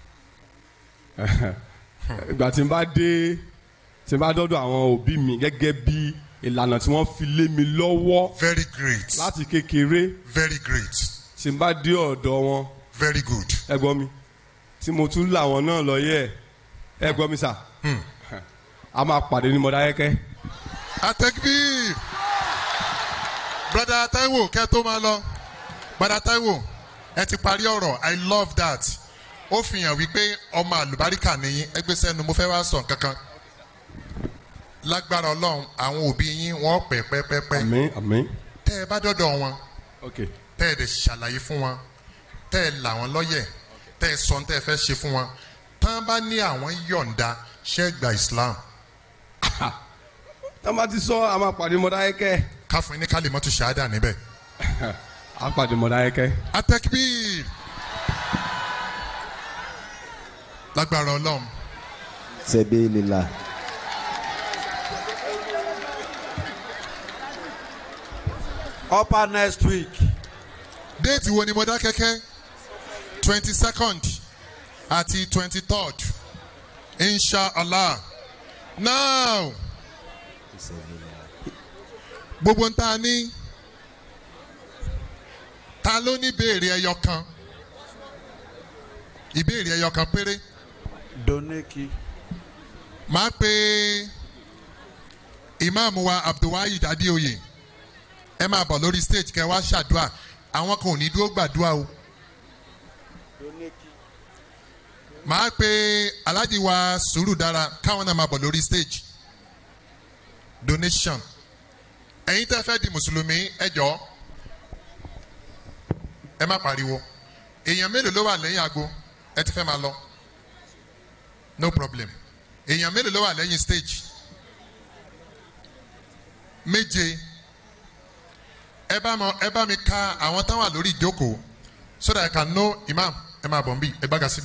ìgbà tí n bá dọ́dọ̀ àwọn òbí mi gẹ́gẹ́ bí ìlànà tí wọ́n fi lé mi lọ́wọ́
Very great.
láti kékeré
Very great.
tí n bá dé ọ̀dọ̀ wọn
Very good.
ẹ gbọ́ mi tí mo tún là wọn náà lọ́yẹ̀ ẹ gbọ́ mi sà a máa pàdé ní Mọdákẹ́kẹ́.
Atekbir. Brother Taiwo kẹ́ tó máa lọ. Brother Taiwo ẹ ti parí ọ̀rọ̀ I love that. Ó fi hàn wípé ọmọ àlùbáríkà nìyí ẹgbẹ́ sẹ́nu mo fẹ́ wá sọ nǹkankan. Lágbára Ọlọ́run àwọn òbí yín wọ́n pẹ́ pẹ́pẹ́pẹ́.
àmín àmín.
Tẹ́ ẹ bá dọ́dọ̀ wọn
ok
tẹ́ ẹ dẹ̀ ṣàlàyé fún wọn tẹ́ ẹ là wọ́n lọ́yẹ̀ tẹ́ ẹ sọ tẹ́ ẹ fẹ́ ṣe fún wọn tán bá ní àwọn yọ̀ǹda ṣẹ́gbà Islam
tá a bá ti sọ a máa pàdé Mọdákẹ́kẹ́.
káfíń ní kálí mọ́tò ṣáádà níbẹ̀.
a pàdé Mọdákẹ́kẹ́.
Atekbir. Lágbára Ọlọ́run
sẹ́bílélà.
upper next week.
déètì wo ni Mọdákẹ́kẹ́ 22nd àti 23rd inshallah now gbogbo ń ta ní ta ló ní ìbéèrè ẹyọ kan ìbéèrè ẹyọ kan péré
Doneki.
máa pe ìmáàmù wa Abdulwahid Adéoyè ẹ máa bọ̀ lórí stage kẹ́ wá ṣàdúrà àwọn kan ò ní dúró gbàdúrà o màá pe Alhaji wa sùúrù dára káwọn náà máa bọ̀ lórí stage donation ẹ̀yin tẹ́ fẹ́ di mùsùlùmí ẹ jọ̀ọ́ ẹ má pariwo èèyàn mélòó ló wà lẹ́yìn aago ẹ ti fẹ́ máa lọ no problem èèyàn mélòó ló wà lẹ́yìn stage méje ẹ bá mi ka àwọn táwọn wà lórí ìjókòó so that I can know imam ẹ máa bọ̀ ń bì ẹ gbága síbi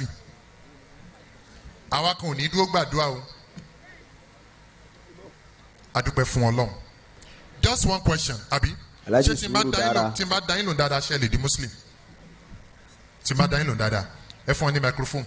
àwa kan ò ní dúró gbàdúrà o adúpẹ́ fún Ọlọ́run just one question àbí ṣé tí n bá dá yín lò dáadáa ṣe lè di muslim tí n bá dá yín lò dáadáa ẹ fún ọ ní microphone.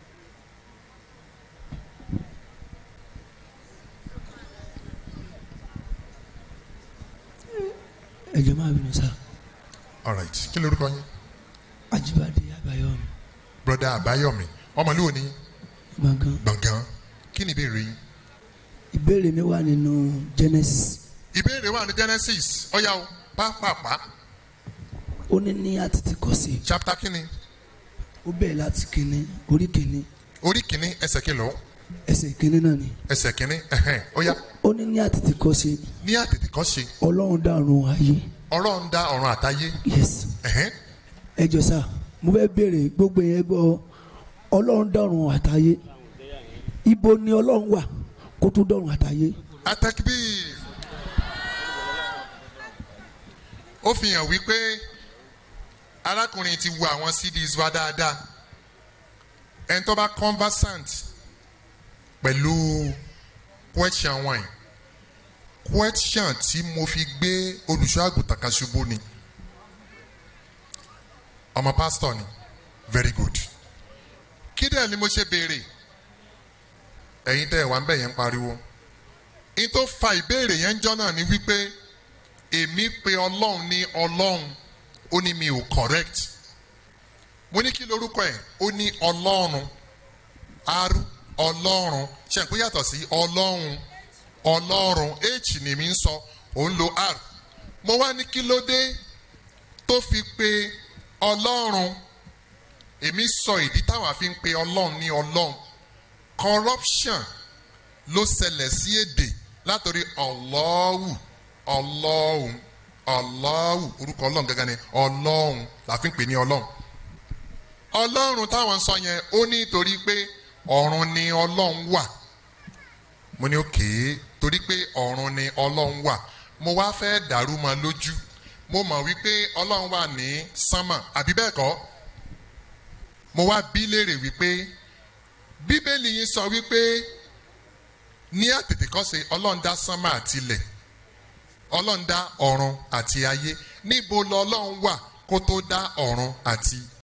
ẹ jẹ́ máa bínú sá.
all right kí lorúkọ yín.
Ajibade Abayomi.
broda Abayomi ọmọlúwo ni.
gbọ̀ngàn.
kí ni ìbéèrè yín.
ìbéèrè mi wà nínú Genesis.
ìbéèrè wà ní Genesis ọ̀yá o pàápàá.
ó ní àtìtì kọ́ sí.
chapter kínní.
ó bẹ̀rẹ̀ láti kínní orí kínní.
orí kínní ẹsẹ̀ kìlọ̀.
ẹsẹ̀ kínní náà ni.
ẹsẹ̀ kínní ọ̀yá.
ó ní àtìtì kọ́ sí.
ní àtètè kọ́ ṣe.
Ọlọ́run dá ọ̀run ayé.
Ọlọ́run dá ọ̀run àtayé.
yes. ẹ jọ sá mo fẹ́ béèrè gbogbo yẹn gbọ́ Ọlọ́run dá ọ̀run àtayé ibo ni Ọlọ́run wà kó tó dọ̀run àtayé.
atakibí ó fi hàn wípé arákùnrin ti wo àwọn CDs wa dáadáa ẹni tó bá conversant pẹ̀lú question wọn question tí mo fi gbé olùṣọ́ àgùntàn kan ṣubú ni ọmọ pastor ni very good kí dẹ̀ ni mo ṣe béèrè ẹ̀yin tẹ́ ẹ̀ wá ń bẹ̀ yẹn ń pariwo in tó fa ìbéèrè yẹn ń jọ́ náà ni wípé èmi pe Ọlọ́run ní Ọlọ́run ó ní mi ò correct mo ní kí lorúkọ ẹ̀ ó ní Ọlọ́run aru Ọlọ́run ṣe ń pín yàtọ̀ sí Ọlọ́run Ọlọ́run h ni mi ń sọ òun lo r mo wá ní kí ló dé tó fi pe Ọlọ́run èmi sọ ìdí táwọn àfi ń pe Ọlọ́run ní Ọlọ́run corruption ló ṣẹlẹ̀ sí èdè látòrí Allahu Ọlọ́run Allahu orúkọ Ọlọ́run gẹ́gẹ́ ni Ọlọ́run la fi ń pè ní Ọlọ́run Ọlọ́run táwọn sọ yẹn ó ní torí pé ọ̀run ni Ọlọ́run wà mo ní òkè torí pé ọ̀run ni Ọlọ́run wà mo wá fẹ́ dàrú mọ́ lójú mo mọ̀ wípé Ọlọ́run wà ní sánmà àbí bẹ́ẹ̀ kọ́ mo wá bí léèrè wípé bíbélì yín sọ wípé ní àtètèkọ́ṣe Ọlọ́run dá sánmà àti ilẹ̀ Ọlọ́run dá ọ̀run àti ayé níbo lọ́lọ́run wà kó tó dá ọ̀run àti